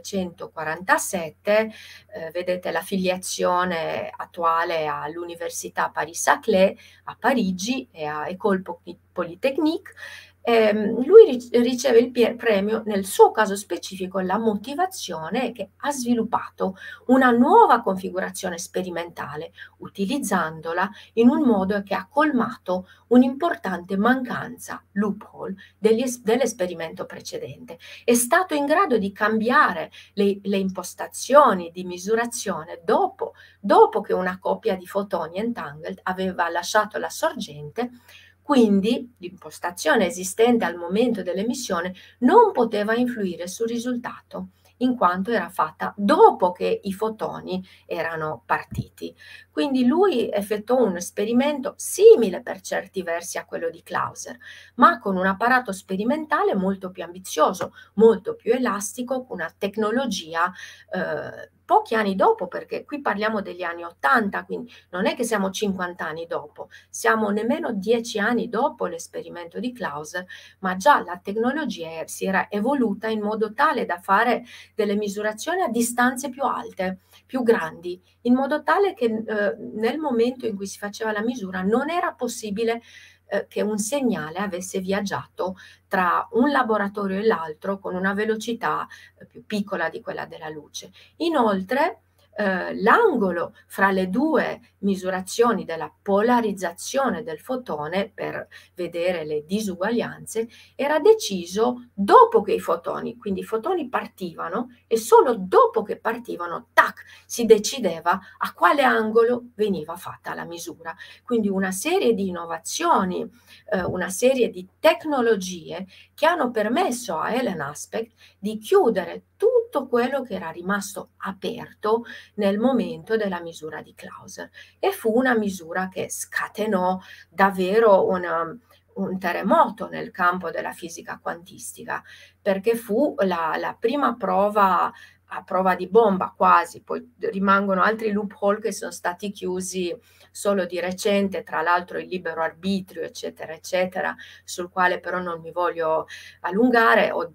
millenovecentoquarantasette, eh, vedete l'affiliazione attuale all'Università Paris-Saclay a Parigi e a École Polytechnique. Eh, lui riceve il premio nel suo caso specifico la motivazione che ha sviluppato una nuova configurazione sperimentale utilizzandola in un modo che ha colmato un'importante mancanza, loophole, degli, dell'esperimento precedente. È stato in grado di cambiare le, le impostazioni di misurazione dopo, dopo che una coppia di fotoni entangled aveva lasciato la sorgente. Quindi l'impostazione esistente al momento dell'emissione non poteva influire sul risultato, in quanto era fatta dopo che i fotoni erano partiti. Quindi lui effettuò un esperimento simile per certi versi a quello di Clauser, ma con un apparato sperimentale molto più ambizioso, molto più elastico, con una tecnologia eh, pochi anni dopo, perché qui parliamo degli anni ottanta, quindi non è che siamo cinquanta anni dopo, siamo nemmeno dieci anni dopo l'esperimento di Clauser, ma già la tecnologia si era evoluta in modo tale da fare delle misurazioni a distanze più alte, più grandi, in modo tale che eh, nel momento in cui si faceva la misura non era possibile eh, che un segnale avesse viaggiato tra un laboratorio e l'altro con una velocità eh, più piccola di quella della luce. Inoltre, eh, l'angolo fra le due misurazioni della polarizzazione del fotone per vedere le disuguaglianze era deciso dopo che i fotoni, quindi i fotoni partivano e solo dopo che partivano, tac, si decideva a quale angolo veniva fatta la misura. Quindi una serie di innovazioni, eh, una serie di tecnologie che hanno permesso a Alan Aspect di chiudere tutto quello che era rimasto aperto nel momento della misura di Clauser. E fu una misura che scatenò davvero una, un terremoto nel campo della fisica quantistica, perché fu la, la prima prova a prova di bomba quasi, poi rimangono altri loophole che sono stati chiusi solo di recente, tra l'altro il libero arbitrio, eccetera, eccetera, sul quale però non mi voglio allungare o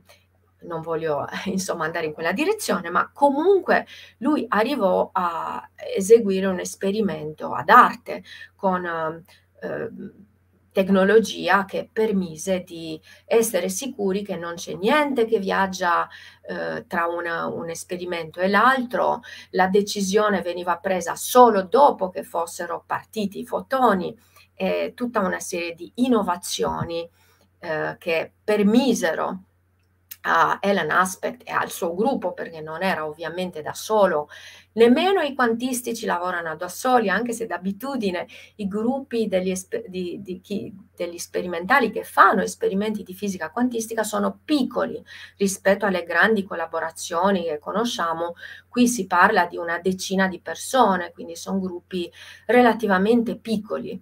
non voglio insomma andare in quella direzione, ma comunque lui arrivò a eseguire un esperimento ad arte con eh, tecnologia che permise di essere sicuri che non c'è niente che viaggia eh, tra una, un esperimento e l'altro. La decisione veniva presa solo dopo che fossero partiti i fotoni, e tutta una serie di innovazioni eh, che permisero a Alan Aspect e al suo gruppo, perché non era ovviamente da solo, nemmeno i quantistici lavorano da soli, anche se d'abitudine i gruppi degli, di, di chi, degli sperimentali che fanno esperimenti di fisica quantistica sono piccoli rispetto alle grandi collaborazioni che conosciamo. Qui si parla di una decina di persone, quindi sono gruppi relativamente piccoli.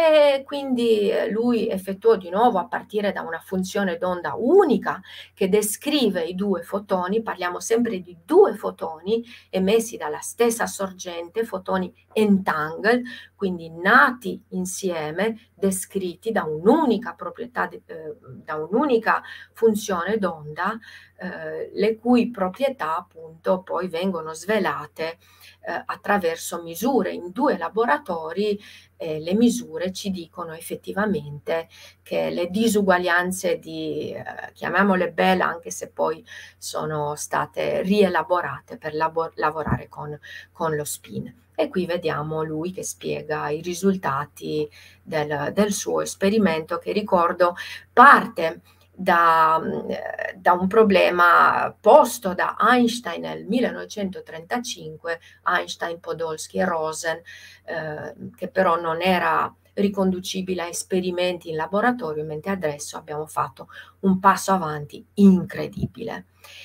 E quindi lui effettuò di nuovo, a partire da una funzione d'onda unica che descrive i due fotoni, parliamo sempre di due fotoni emessi dalla stessa sorgente, fotoni entangled, quindi nati insieme, descritti da un'unica proprietà, eh, da un'unica funzione d'onda, eh, le cui proprietà appunto poi vengono svelate eh, attraverso misure in due laboratori. Eh, le misure ci dicono effettivamente che le disuguaglianze di, eh, chiamiamole Bell, anche se poi sono state rielaborate per labo- lavorare con, con lo spin. E qui vediamo lui che spiega i risultati del, del suo esperimento, che ricordo parte da, da un problema posto da Einstein nel millenovecentotrentacinque, Einstein, Podolsky e Rosen, eh, che però non era riconducibile a esperimenti in laboratorio, mentre adesso abbiamo fatto un passo avanti incredibile.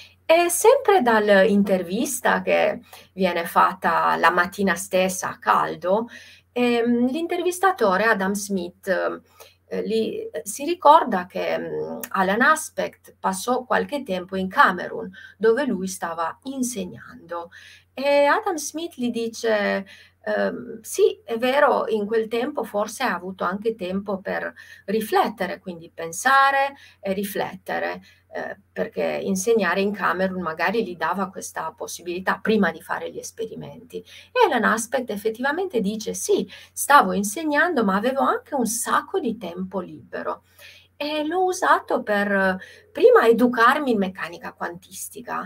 E sempre dall'intervista che viene fatta la mattina stessa a caldo, ehm, l'intervistatore Adam Smith eh, lì, si ricorda che mh, Alan Aspect passò qualche tempo in Camerun, dove lui stava insegnando, e Adam Smith gli dice: ehm, sì, è vero, in quel tempo forse ha avuto anche tempo per riflettere, quindi pensare e riflettere, eh, perché insegnare in Camerun magari gli dava questa possibilità prima di fare gli esperimenti. E Alan Aspect effettivamente dice: sì, stavo insegnando, ma avevo anche un sacco di tempo libero e l'ho usato per prima educarmi in meccanica quantistica.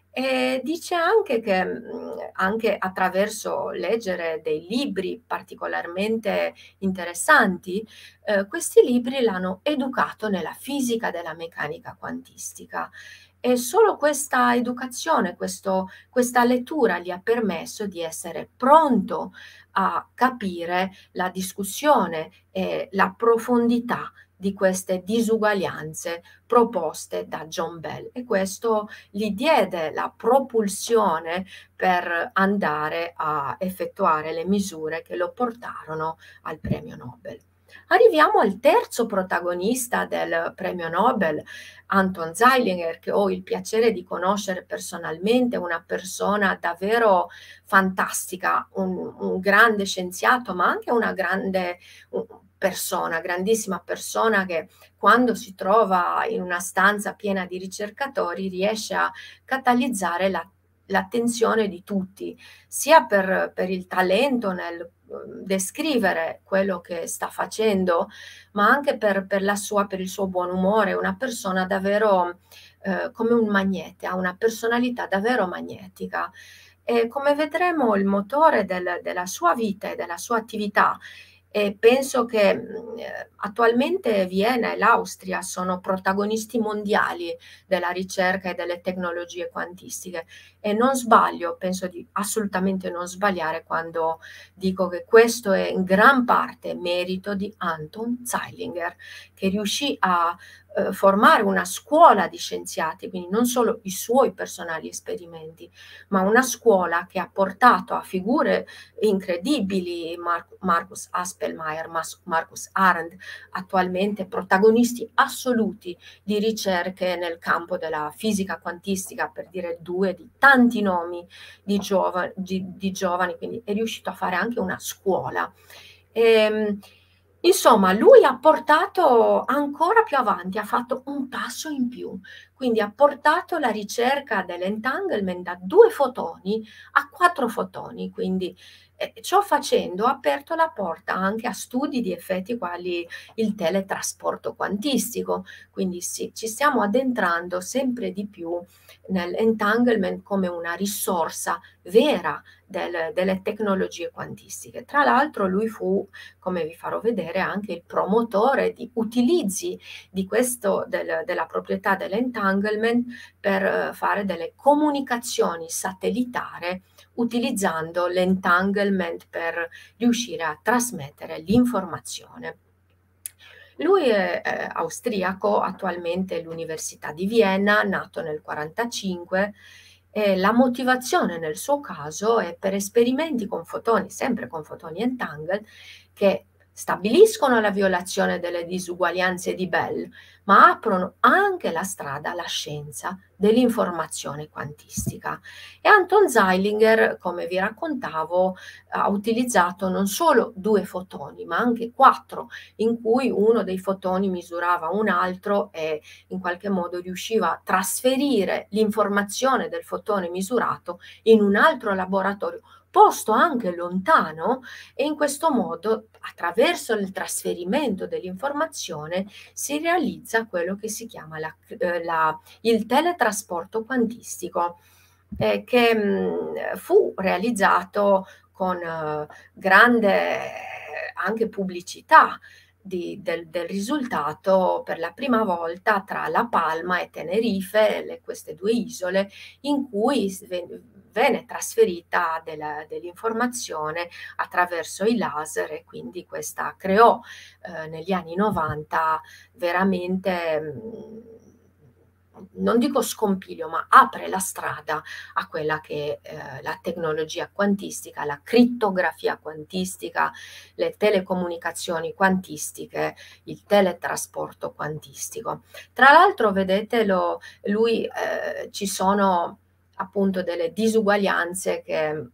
E dice anche che mh, anche attraverso leggere dei libri particolarmente interessanti, eh, questi libri l'hanno educato nella fisica della meccanica quantistica. E solo questa educazione, questo, questa lettura gli ha permesso di essere pronto a capire la discussione e la profondità di queste disuguaglianze proposte da John Bell, e questo gli diede la propulsione per andare a effettuare le misure che lo portarono al premio Nobel. Arriviamo al terzo protagonista del premio Nobel, Anton Zeilinger, che ho il piacere di conoscere personalmente, una persona davvero fantastica, un, un grande scienziato, ma anche una grande persona, grandissima persona, che quando si trova in una stanza piena di ricercatori riesce a catalizzare la, l'attenzione di tutti, sia per, per il talento nel descrivere quello che sta facendo, ma anche per, per, la sua, per il suo buon umore. Una persona davvero eh, come un magnete, ha una personalità davvero magnetica. E come vedremo, il motore del, della sua vita e della sua attività, e penso che eh, attualmente Vienna e l'Austria sono protagonisti mondiali della ricerca e delle tecnologie quantistiche, e non sbaglio, penso di assolutamente non sbagliare quando dico che questo è in gran parte merito di Anton Zeilinger, che riuscì a eh, formare una scuola di scienziati, quindi non solo i suoi personali esperimenti, ma una scuola che ha portato a figure incredibili, Mar- Marcus Aspelmeier, Mas- Marcus Arndt, attualmente protagonisti assoluti di ricerche nel campo della fisica quantistica, per dire due di tanti nomi di, giova- di, di giovani, quindi è riuscito a fare anche una scuola. E, insomma, lui ha portato ancora più avanti, ha fatto un passo in più, quindi ha portato la ricerca dell'entanglement da due fotoni a quattro fotoni, quindi E ciò facendo ha aperto la porta anche a studi di effetti quali il teletrasporto quantistico, quindi sì, ci stiamo addentrando sempre di più nell'entanglement come una risorsa vera del, delle tecnologie quantistiche. Tra l'altro lui fu, come vi farò vedere, anche il promotore di utilizzi di questo, del, della proprietà dell'entanglement per eh, fare delle comunicazioni satellitari utilizzando l'entanglement per riuscire a trasmettere l'informazione. Lui è eh, austriaco, attualmente all'Università di Vienna, nato nel quarantacinque, e la motivazione nel suo caso è per esperimenti con fotoni, sempre con fotoni entangled, che stabiliscono la violazione delle disuguaglianze di Bell, ma aprono anche la strada alla scienza dell'informazione quantistica. E Anton Zeilinger, come vi raccontavo, ha utilizzato non solo due fotoni, ma anche quattro, in cui uno dei fotoni misurava un altro e in qualche modo riusciva a trasferire l'informazione del fotone misurato in un altro laboratorio posto anche lontano, e in questo modo, attraverso il trasferimento dell'informazione, si realizza quello che si chiama la, eh, la, il teletrasporto quantistico, eh, che mh, fu realizzato con eh, grande anche pubblicità di, del, del risultato per la prima volta tra La Palma e Tenerife, le, queste due isole, in cui venne trasferita della, dell'informazione attraverso i laser, e quindi questa creò eh, negli anni novanta veramente mh, non dico scompiglio, ma apre la strada a quella che è eh, la tecnologia quantistica, la crittografia quantistica, le telecomunicazioni quantistiche, il teletrasporto quantistico. Tra l'altro, vedete, lo, lui eh, ci sono appunto delle disuguaglianze che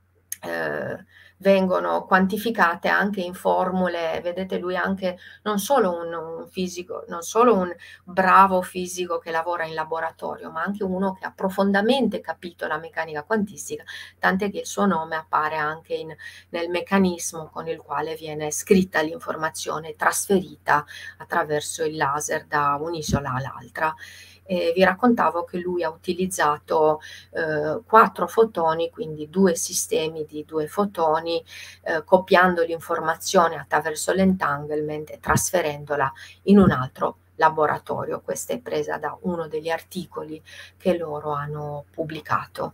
eh, vengono quantificate anche in formule. Vedete, lui è anche non solo un, un fisico, non solo un bravo fisico che lavora in laboratorio, ma anche uno che ha profondamente capito la meccanica quantistica, tant'è che il suo nome appare anche in, nel meccanismo con il quale viene scritta l'informazione trasferita attraverso il laser da un'isola all'altra. E vi raccontavo che lui ha utilizzato eh, quattro fotoni, quindi due sistemi di due fotoni, eh, copiando l'informazione attraverso l'entanglement e trasferendola in un altro laboratorio. Questa è presa da uno degli articoli che loro hanno pubblicato.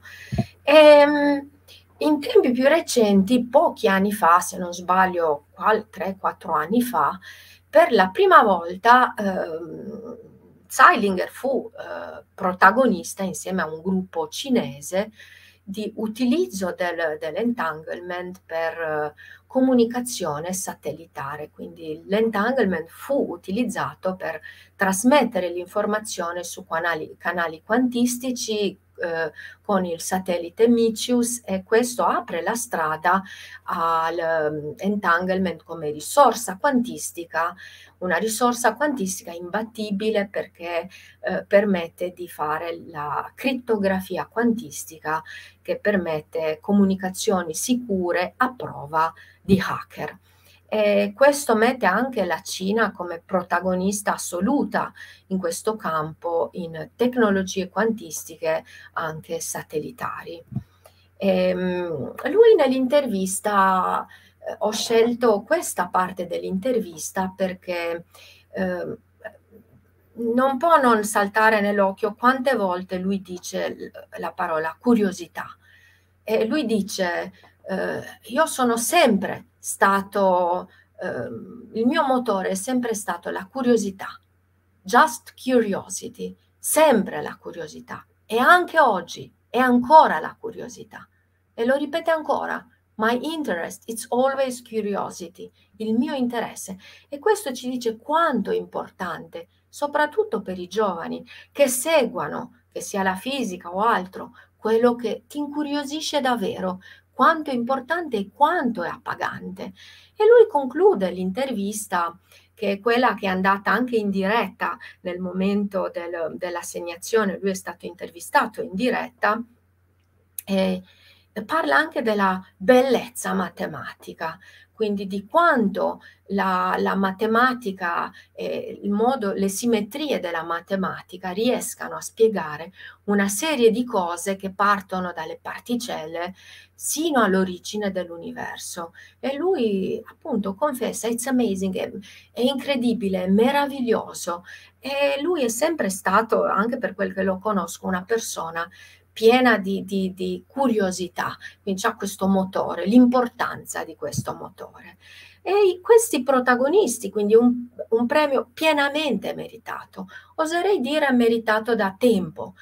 E, in tempi più recenti, pochi anni fa, se non sbaglio tre quattro anni fa, per la prima volta ehm, Zeilinger fu eh, protagonista insieme a un gruppo cinese di utilizzo del, dell'entanglement per eh, comunicazione satellitare. Quindi l'entanglement fu utilizzato per trasmettere l'informazione su canali, canali quantistici eh, con il satellite Micius, e questo apre la strada all'entanglement come risorsa quantistica, una risorsa quantistica imbattibile perché eh, permette di fare la crittografia quantistica, che permette comunicazioni sicure a prova di hacker. E questo mette anche la Cina come protagonista assoluta in questo campo, in tecnologie quantistiche anche satellitari. E, lui nell'intervista, eh, ho scelto questa parte dell'intervista perché eh, non può non saltare nell'occhio quante volte lui dice la parola curiosità. E lui dice, eh, io sono sempre stato, eh, il mio motore è sempre stato la curiosità, just curiosity, sempre la curiosità, e anche oggi è ancora la curiosità. E lo ripete ancora, my interest, it's always curiosity, il mio interesse. E questo ci dice quanto è importante, soprattutto per i giovani, che seguano, che sia la fisica o altro, quello che ti incuriosisce davvero, quanto è importante e quanto è appagante. E lui conclude l'intervista, che è quella che è andata anche in diretta nel momento del, dell'assegnazione. Lui è stato intervistato in diretta, e parla anche della bellezza matematica, quindi di quanto la la matematica e il modo le simmetrie della matematica riescano a spiegare una serie di cose che partono dalle particelle sino all'origine dell'universo. E lui appunto confessa: "It's amazing", è è incredibile, è meraviglioso. E lui è sempre stato, anche per quel che lo conosco, una persona piena di di di curiosità, quindi c'ha questo motore, l'importanza di questo motore. E i questi protagonisti, quindi un un premio pienamente meritato, oserei dire meritato da tempo.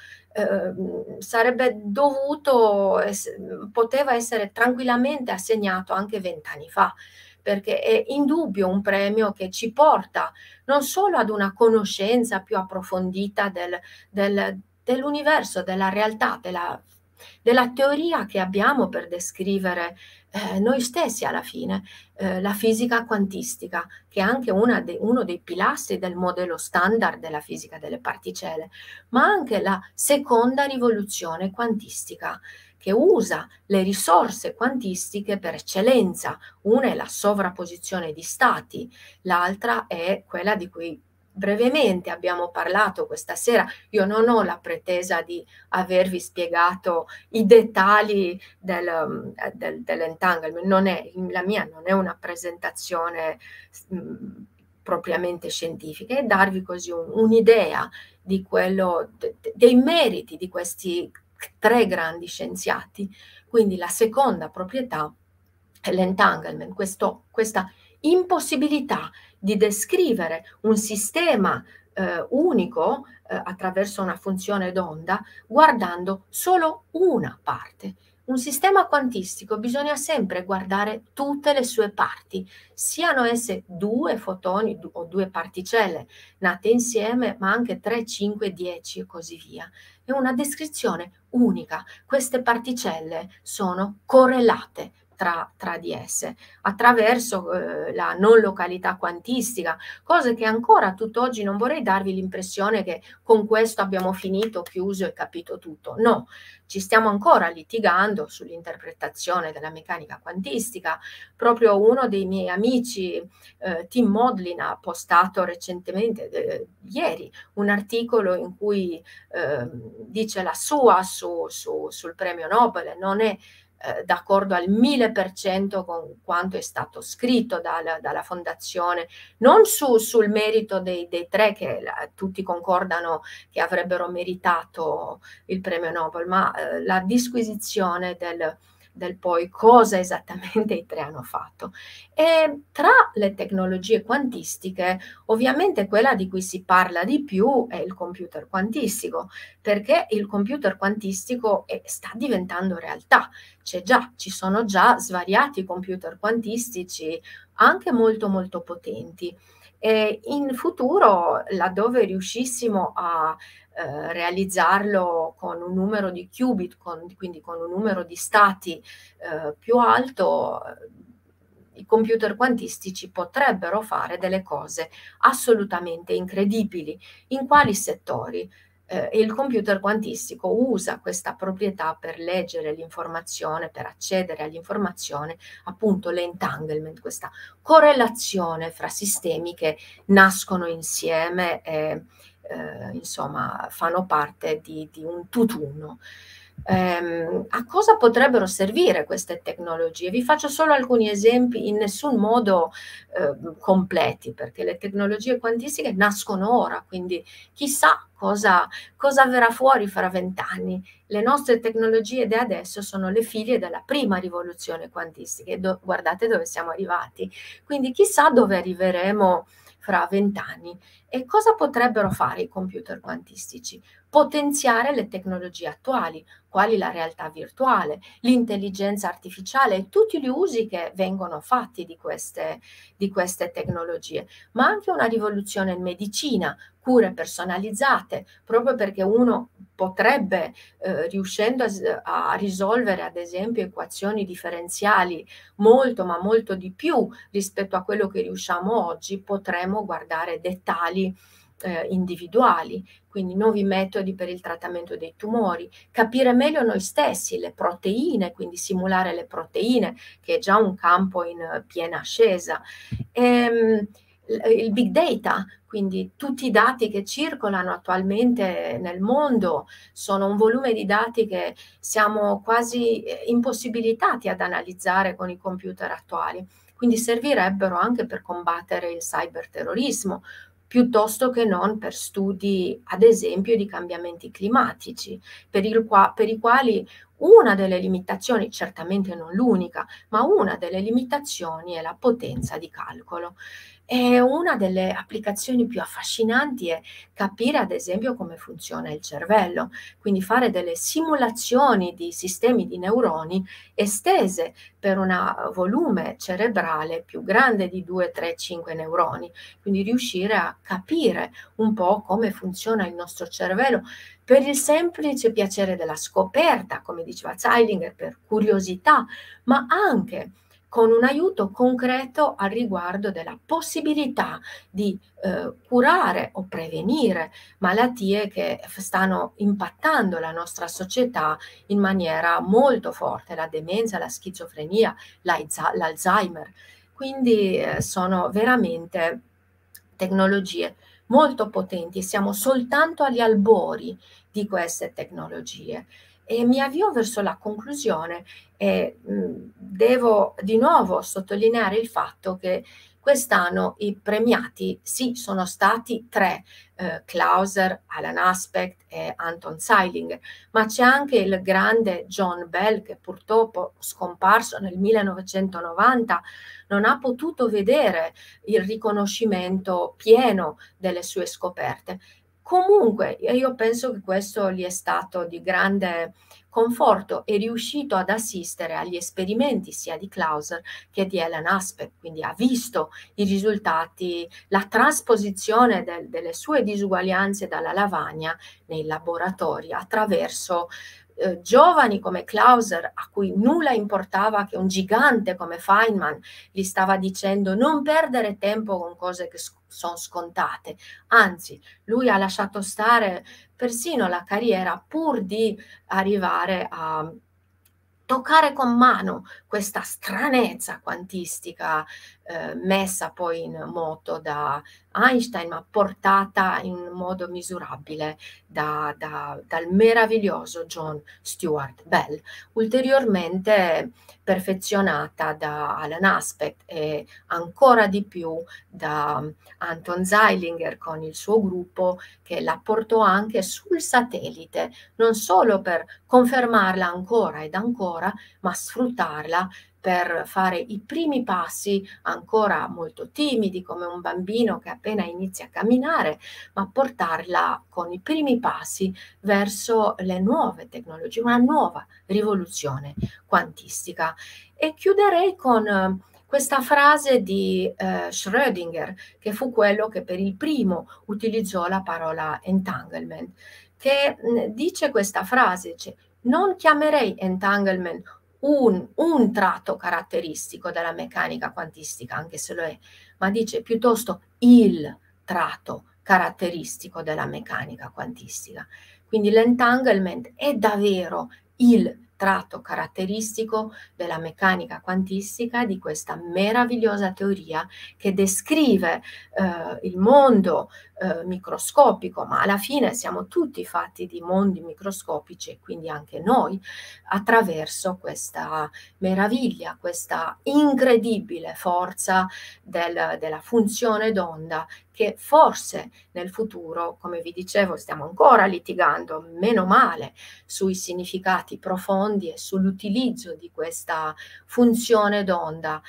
Uhm, sarebbe dovuto ess poteva essere tranquillamente assegnato anche venti anni fa, perché è indubbio un premio che ci porta non solo ad una conoscenza più approfondita del del dell'universo, della realtà, della della teoria che abbiamo per descrivere, ehm, noi stessi alla fine, ehm, la fisica quantistica, che è anche una de uno dei pilastri del modello standard della fisica delle particelle, ma anche la seconda rivoluzione quantistica, che usa le risorse quantistiche per eccellenza. Una è la sovrapposizione di stati, l'altra è quella di cui brevemente abbiamo parlato questa sera. Io non ho la pretesa di avervi spiegato i dettagli del mhmm, ehm, del dell'entanglement, non è la mia non è una presentazione s mhmm, propriamente scientifica, è darvi così un un'idea di quello de de dei meriti di questi c tre grandi scienziati. Quindi la seconda proprietà è l'entanglement, questo questa impossibilità di descrivere un sistema, ehm, unico, ehm, attraverso una funzione d'onda, guardando solo una parte. Un sistema quantistico bisogna sempre guardare tutte le sue parti, siano esse due fotoni du o due particelle nate insieme, ma anche tre, cinque, dieci e così via. È una descrizione unica. Queste particelle sono correlate tra tra di esse attraverso, uhm, la non località quantistica, cose che ancora a tutt'oggi non vorrei darvi l'impressione che con questo abbiamo finito, chiuso e capito tutto. No, ci stiamo ancora litigando sull'interpretazione della meccanica quantistica. Proprio uno dei miei amici, ehm, Tim Modlin, ha postato recentemente, ehm, ieri, un articolo in cui, ehm, dice la sua su su sul premio Nobel e non è ehm, d'accordo al mille per cento con quanto è stato scritto dal dalla fondazione, non su sul merito dei dei tre che la tutti concordano che avrebbero meritato il premio Nobel, ma, ehm, la disquisizione del del poi cosa esattamente i tre hanno fatto. E tra le tecnologie quantistiche, ovviamente quella di cui si parla di più è il computer quantistico, perché il computer quantistico, ehm, sta diventando realtà. C'è già, ci sono già svariati computer quantistici, anche molto, molto potenti. E in futuro, laddove riuscissimo a, ehm, realizzarlo con un numero di qubit, con quindi con un numero di stati, ehm, più alto, ehm, i computer quantistici potrebbero fare delle cose assolutamente incredibili. In quali settori? Ehm, e il computer quantistico usa questa proprietà per leggere l'informazione, per accedere all'informazione, appunto l'entanglement, questa correlazione fra sistemi che nascono insieme e, ehm, insomma fanno parte di di un tutt'uno. Ehm, a cosa potrebbero servire queste tecnologie? Vi faccio solo alcuni esempi, in nessun modo, ehm, completi, perché le tecnologie quantistiche nascono ora, quindi chissà cosa cosa verrà fuori fra venti anni. Le nostre tecnologie di adesso sono le figlie della prima rivoluzione quantistica e do guardate dove siamo arrivati. Quindi chissà dove arriveremo fra venti anni. E cosa potrebbero fare i computer quantistici? Potenziare le tecnologie attuali, quali la realtà virtuale, l'intelligenza artificiale e tutti gli usi che vengono fatti di queste di queste tecnologie, ma anche una rivoluzione in medicina, cure personalizzate, proprio perché uno potrebbe, ehm, riuscendo a s a risolvere ad esempio equazioni differenziali molto, ma molto di più rispetto a quello che riusciamo oggi, potremo guardare dettagli eh, individuali, quindi nuovi metodi per il trattamento dei tumori, capire meglio noi stessi, le proteine, quindi simulare le proteine, che è già un campo in piena ascesa, e, il big data, quindi tutti i dati che circolano attualmente nel mondo sono un volume di dati che siamo quasi impossibilitati ad analizzare con i computer attuali, quindi servirebbero anche per combattere il cyberterrorismo, piuttosto che non per studi, ad esempio, di cambiamenti climatici, per, il qua, per i quali una delle limitazioni, certamente non l'unica, ma una delle limitazioni è la potenza di calcolo. E una delle applicazioni più affascinanti è capire, ad esempio, come funziona il cervello, quindi fare delle simulazioni di sistemi di neuroni estese per un volume cerebrale più grande di due, tre, cinque neuroni, quindi riuscire a capire un po' come funziona il nostro cervello per il semplice piacere della scoperta, come diceva Zeilinger, per curiosità, ma anche con un aiuto concreto al riguardo della possibilità di eh, curare o prevenire malattie che stanno impattando la nostra società in maniera molto forte, la demenza, la schizofrenia, l'Alzheimer. Quindi eh, sono veramente tecnologie molto potenti e siamo soltanto agli albori di queste tecnologie. E mi avvio verso la conclusione e mh, devo di nuovo sottolineare il fatto che quest'anno i premiati sì sono stati tre, eh, Clauser, Alan Aspect e Anton Zeilinger, ma c'è anche il grande John Bell che purtroppo scomparso nel millenovecentonovanta non ha potuto vedere il riconoscimento pieno delle sue scoperte. Comunque io penso che questo gli è stato di grande conforto, è riuscito ad assistere agli esperimenti sia di Clauser che di Alan Aspect, quindi ha visto i risultati, la trasposizione del, delle sue disuguaglianze dalla lavagna nei laboratori attraverso eh, giovani come Clauser a cui nulla importava che un gigante come Feynman gli stava dicendo non perdere tempo con cose che sc- sono scontate, anzi lui ha lasciato stare persino la carriera pur di arrivare a toccare con mano questa stranezza quantistica eh, messa poi in moto da Einstein, ma portata in modo misurabile da, da, dal meraviglioso John Stuart Bell, ulteriormente perfezionata da Alan Aspect e ancora di più da Anton Zeilinger con il suo gruppo che la portò anche sul satellite, non solo per confermarla ancora ed ancora, ma sfruttarla per fare i primi passi ancora molto timidi come un bambino che appena inizia a camminare, ma portarla con i primi passi verso le nuove tecnologie, una nuova rivoluzione quantistica. E chiuderei con questa frase di eh, Schrödinger, che fu quello che per il primo utilizzò la parola entanglement, che mh, dice questa frase, cioè, non chiamerei entanglement un, un tratto caratteristico della meccanica quantistica, anche se lo è, ma dice piuttosto il tratto caratteristico della meccanica quantistica. Quindi l'entanglement è davvero il tratto caratteristico della meccanica quantistica, di questa meravigliosa teoria che descrive eh, il mondo eh, microscopico, ma alla fine siamo tutti fatti di mondi microscopici e quindi anche noi, attraverso questa meraviglia, questa incredibile forza del, della funzione d'onda che forse nel futuro, come vi dicevo, stiamo ancora litigando, meno male, sui significati profondi e sull'utilizzo di questa funzione d'onda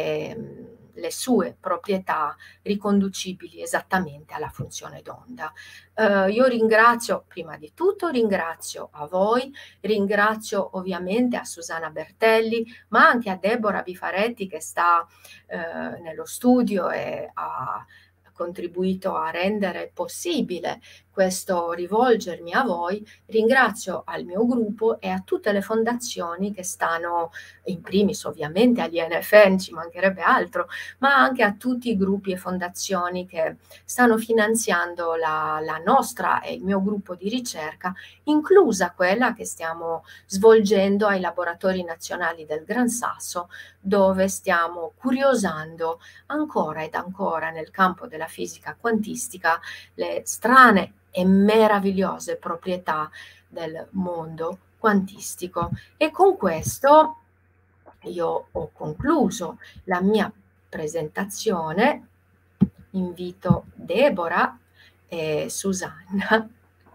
e le sue proprietà riconducibili esattamente alla funzione d'onda. Uh, io ringrazio, prima di tutto, ringrazio a voi, ringrazio ovviamente a Susanna Bertelli, ma anche a Deborah Bifaretti che sta uh, nello studio e ha contribuito a rendere possibile questo rivolgermi a voi, ringrazio al mio gruppo e a tutte le fondazioni che stanno, in primis ovviamente agli N F N, ci mancherebbe altro, ma anche a tutti i gruppi e fondazioni che stanno finanziando la, la nostra e il mio gruppo di ricerca, inclusa quella che stiamo svolgendo ai laboratori nazionali del Gran Sasso, dove stiamo curiosando ancora ed ancora nel campo della fisica quantistica le strane e meravigliose proprietà del mondo quantistico. E con questo io ho concluso la mia presentazione. Invito Deborah e Susanna.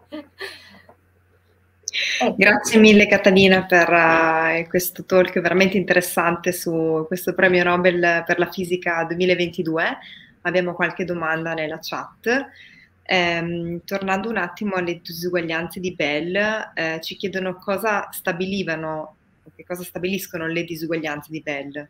Grazie mille Catalina per uh, questo talk veramente interessante su questo premio Nobel per la fisica duemilaventidue. Abbiamo qualche domanda nella chat. Ehm, tornando un attimo alle disuguaglianze di Bell, eh, ci chiedono cosa stabilivano, che cosa stabiliscono le disuguaglianze di Bell.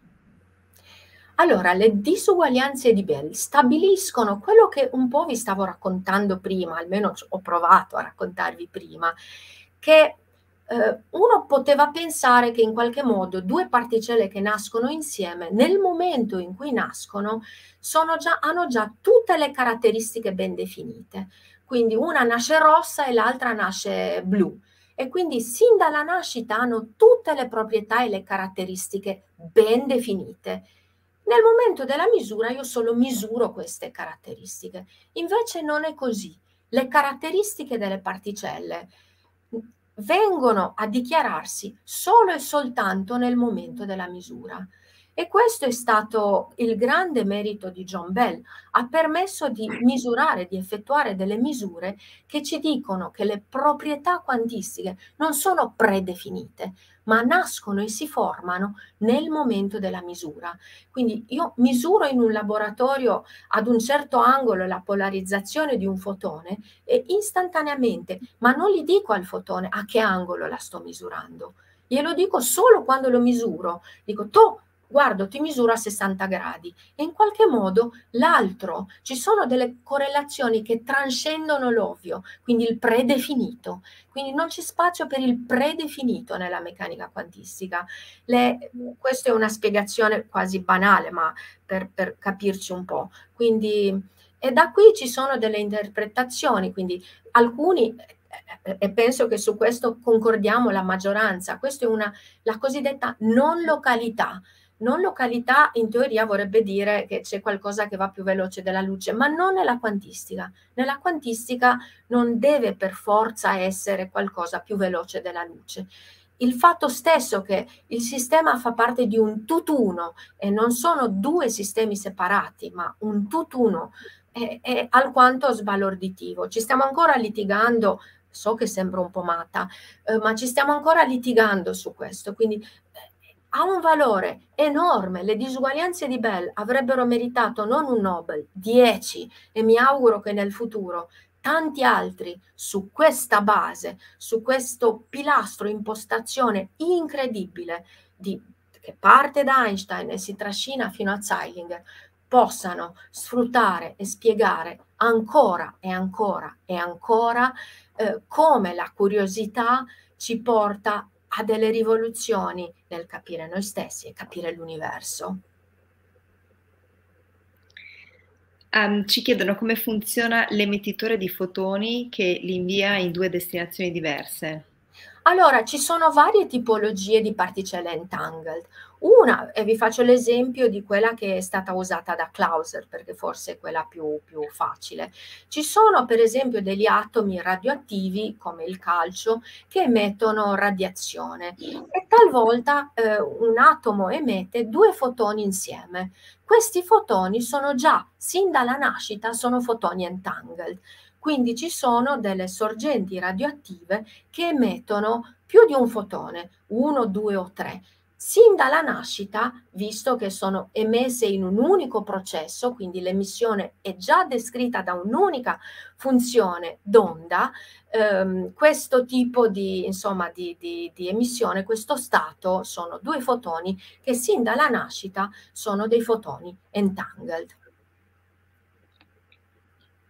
Allora, le disuguaglianze di Bell stabiliscono quello che un po' vi stavo raccontando prima, almeno ho provato a raccontarvi prima, che eh, uno poteva pensare che in qualche modo due particelle che nascono insieme, nel momento in cui nascono, sono già, hanno già tutte le caratteristiche ben definite. Quindi una nasce rossa e l'altra nasce blu. E quindi sin dalla nascita hanno tutte le proprietà e le caratteristiche ben definite. Nel momento della misura io solo misuro queste caratteristiche. Invece non è così. Le caratteristiche delle particelle vengono a dichiararsi solo e soltanto nel momento della misura. E questo è stato il grande merito di John Bell. Ha permesso di misurare, di effettuare delle misure che ci dicono che le proprietà quantistiche non sono predefinite, ma nascono e si formano nel momento della misura. Quindi io misuro in un laboratorio ad un certo angolo la polarizzazione di un fotone e istantaneamente, ma non gli dico al fotone a che angolo la sto misurando. Glielo dico solo quando lo misuro. Dico, tu guardo, ti misuro a sessanta gradi e in qualche modo l'altro, ci sono delle correlazioni che trascendono l'ovvio, quindi il predefinito, quindi non c'è spazio per il predefinito nella meccanica quantistica. Le, questa è una spiegazione quasi banale, ma per, per capirci un po'. Quindi, e da qui ci sono delle interpretazioni, quindi alcuni, e penso che su questo concordiamo la maggioranza, questa è una, la cosiddetta non località. Non località in teoria vorrebbe dire che c'è qualcosa che va più veloce della luce, ma non nella quantistica. Nella quantistica non deve per forza essere qualcosa più veloce della luce. Il fatto stesso che il sistema fa parte di un tutt'uno e non sono due sistemi separati, ma un tutt'uno, è, è alquanto sbalorditivo. Ci stiamo ancora litigando, so che sembra un po' matta, eh, ma ci stiamo ancora litigando su questo, quindi ha un valore enorme. Le disuguaglianze di Bell avrebbero meritato non un Nobel, dieci, e mi auguro che nel futuro tanti altri su questa base, su questo pilastro impostazione incredibile di, che parte da Einstein e si trascina fino a Zeilinger, possano sfruttare e spiegare ancora e ancora e ancora eh, come la curiosità ci porta a delle rivoluzioni nel capire noi stessi e capire l'universo. Um, ci chiedono come funziona l'emettitore di fotoni che li invia in due destinazioni diverse. Allora, ci sono varie tipologie di particelle entangled. Una, e vi faccio l'esempio di quella che è stata usata da Clauser, perché forse è quella più, più facile. Ci sono per esempio degli atomi radioattivi, come il calcio, che emettono radiazione e talvolta eh, un atomo emette due fotoni insieme. Questi fotoni sono già, sin dalla nascita, sono fotoni entangled. Quindi ci sono delle sorgenti radioattive che emettono più di un fotone, uno, due o tre. Sin dalla nascita, visto che sono emesse in un unico processo, quindi l'emissione è già descritta da un'unica funzione d'onda, ehm, questo tipo di, insomma, di, di, di emissione, questo stato, sono due fotoni che sin dalla nascita sono dei fotoni entangled.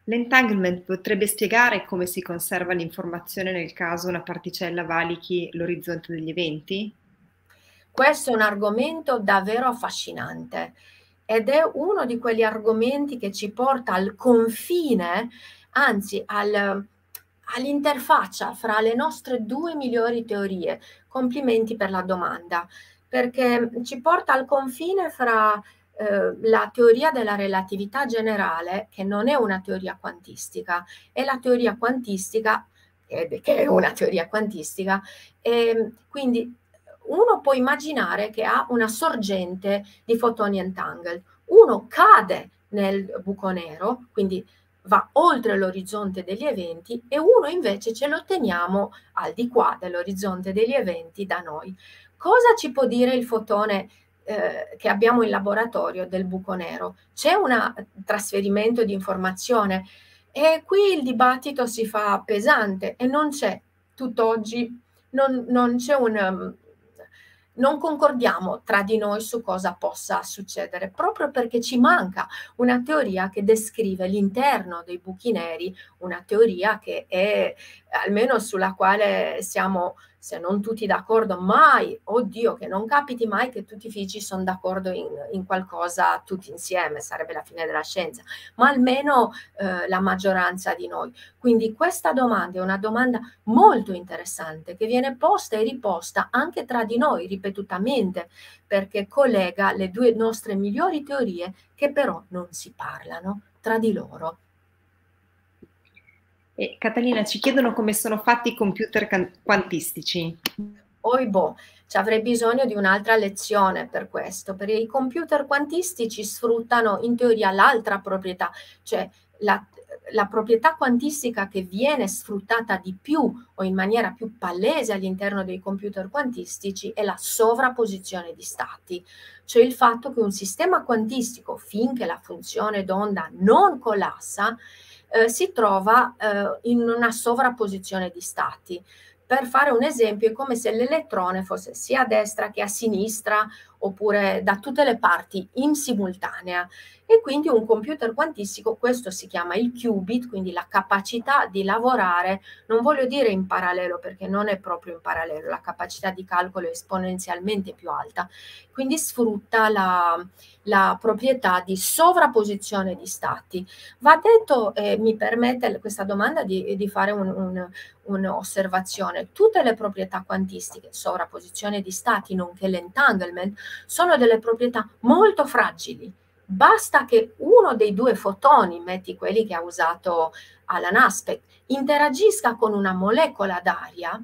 L'entanglement potrebbe spiegare come si conserva l'informazione nel caso una particella valichi l'orizzonte degli eventi? Questo è un argomento davvero affascinante ed è uno di quegli argomenti che ci porta al confine, anzi al all'interfaccia fra le nostre due migliori teorie. Complimenti per la domanda, perché ci porta al confine fra eh, la teoria della relatività generale, che non è una teoria quantistica, e la teoria quantistica, che è una teoria quantistica, e quindi uno può immaginare che ha una sorgente di fotoni entangled, uno cade nel buco nero, quindi va oltre l'orizzonte degli eventi, e uno invece ce lo teniamo al di qua dell'orizzonte degli eventi da noi. Cosa ci può dire il fotone eh, che abbiamo in laboratorio del buco nero? C'è un trasferimento di informazione e qui il dibattito si fa pesante e non c'è tutt'oggi, non, non c'è un... non concordiamo tra di noi su cosa possa succedere, proprio perché ci manca una teoria che descrive l'interno dei buchi neri, una teoria che è, almeno sulla quale siamo, se non tutti d'accordo, mai, oddio, che non capiti mai che tutti i fisici sono d'accordo in, in qualcosa tutti insieme, sarebbe la fine della scienza, ma almeno eh, la maggioranza di noi. Quindi questa domanda è una domanda molto interessante che viene posta e riposta anche tra di noi ripetutamente, perché collega le due nostre migliori teorie che però non si parlano tra di loro. E Catalina, ci chiedono come sono fatti i computer quantistici. Oibò, ci avrei bisogno di un'altra lezione per questo, perché i computer quantistici sfruttano in teoria l'altra proprietà, cioè la, la proprietà quantistica che viene sfruttata di più o in maniera più palese all'interno dei computer quantistici è la sovrapposizione di stati, cioè il fatto che un sistema quantistico, finché la funzione d'onda non collassa, eh, si trova eh, in una sovrapposizione di stati. Per fare un esempio, è come se l'elettrone fosse sia a destra che a sinistra, oppure da tutte le parti in simultanea. E quindi un computer quantistico, questo si chiama il qubit, quindi la capacità di lavorare, non voglio dire in parallelo perché non è proprio in parallelo, la capacità di calcolo è esponenzialmente più alta, quindi sfrutta la, la proprietà di sovrapposizione di stati. Va detto, eh, mi permette questa domanda di, di fare un, un un'osservazione. Tutte le proprietà quantistiche, sovrapposizione di stati, nonché l'entanglement, sono delle proprietà molto fragili. Basta che uno dei due fotoni, metti quelli che ha usato Alan Aspect, interagisca con una molecola d'aria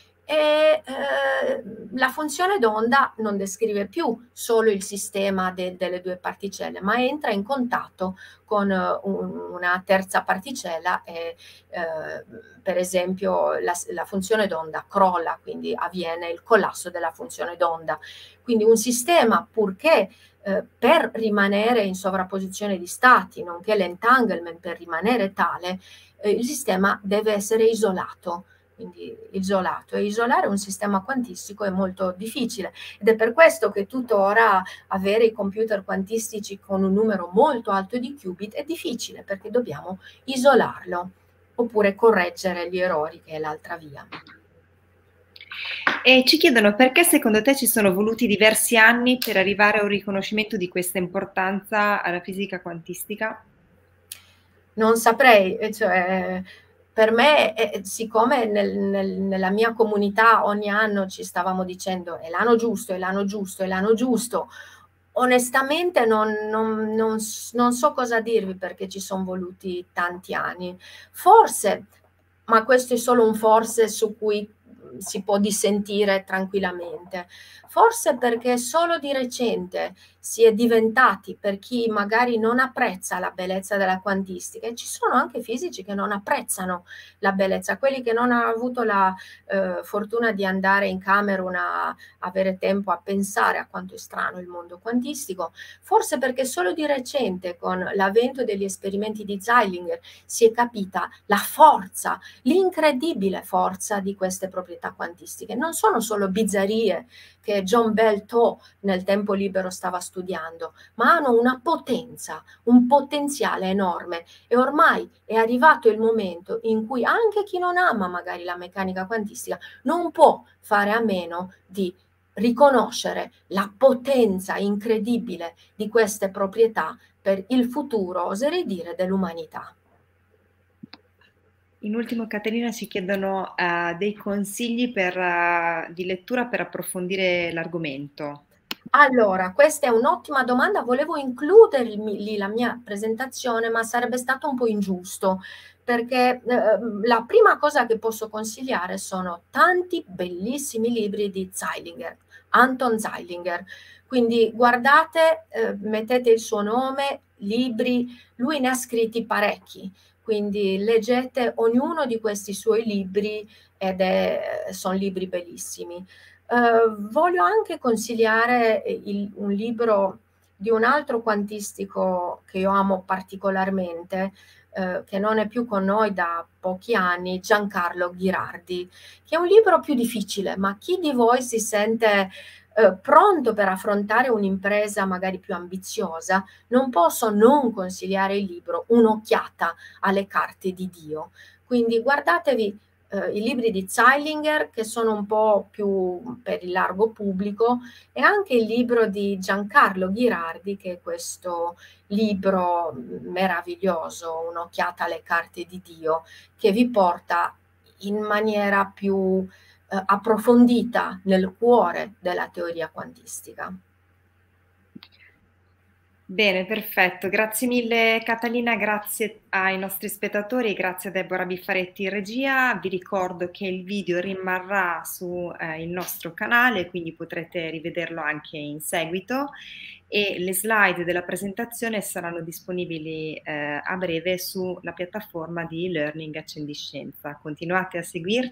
e eh, la funzione d'onda non descrive più solo il sistema de delle due particelle, ma entra in contatto con uh, un, una terza particella e eh, per esempio la, la funzione d'onda crolla, quindi avviene il collasso della funzione d'onda. Quindi un sistema, purché eh, per rimanere in sovrapposizione di stati, nonché l'entanglement per rimanere tale, eh, il sistema deve essere isolato. Quindi isolato, e isolare un sistema quantistico è molto difficile ed è per questo che tuttora avere i computer quantistici con un numero molto alto di qubit è difficile, perché dobbiamo isolarlo oppure correggere gli errori, che è l'altra via. E ci chiedono perché secondo te ci sono voluti diversi anni per arrivare a un riconoscimento di questa importanza alla fisica quantistica? Non saprei, cioè per me, eh, siccome nel, nel, nella mia comunità ogni anno ci stavamo dicendo è l'anno giusto, è l'anno giusto, è l'anno giusto, onestamente non, non, non, non so cosa dirvi perché ci sono voluti tanti anni. Forse, ma questo è solo un forse su cui si può dissentire tranquillamente, forse perché solo di recente si è diventati, per chi magari non apprezza la bellezza della quantistica, e ci sono anche fisici che non apprezzano la bellezza, quelli che non hanno avuto la eh, fortuna di andare in Camerun a avere tempo a pensare a quanto è strano il mondo quantistico, forse perché solo di recente con l'avvento degli esperimenti di Zeilinger si è capita la forza, l'incredibile forza di queste proprietà proprietà quantistiche. Non sono solo bizzarrie che John Bell Toh nel tempo libero stava studiando, ma hanno una potenza, un potenziale enorme, e ormai è arrivato il momento in cui anche chi non ama magari la meccanica quantistica non può fare a meno di riconoscere la potenza incredibile di queste proprietà per il futuro, oserei dire, dell'umanità. In ultimo, Caterina, ci chiedono uh, dei consigli per, uh, di lettura per approfondire l'argomento. Allora, questa è un'ottima domanda, volevo includermi lì la mia presentazione, ma sarebbe stato un po' ingiusto, perché eh, la prima cosa che posso consigliare sono tanti bellissimi libri di Zeilinger, Anton Zeilinger. Quindi guardate, eh, mettete il suo nome, libri, lui ne ha scritti parecchi, quindi leggete ognuno di questi suoi libri ed è, sono libri bellissimi. Uh, voglio anche consigliare il, un libro di un altro quantistico che io amo particolarmente, uh, che non è più con noi da pochi anni, Giancarlo Ghirardi, che è un libro più difficile, ma chi di voi si sente uh, pronto per affrontare un'impresa magari più ambiziosa, non posso non consigliare il libro Un'occhiata alle carte di Dio. Quindi guardatevi Uh, i libri di Zeilinger, che sono un po' più per il largo pubblico, e anche il libro di Giancarlo Ghirardi, che è questo libro meraviglioso, Un'occhiata alle carte di Dio, che vi porta in maniera più uh, approfondita nel cuore della teoria quantistica. Bene, perfetto. Grazie mille Catalina, grazie ai nostri spettatori, grazie a Deborah Biffaretti in regia. Vi ricordo che il video rimarrà sul eh, nostro canale, quindi potrete rivederlo anche in seguito, e le slide della presentazione saranno disponibili eh, a breve sulla piattaforma di e-learning Accendiscenza. Continuate a seguirci.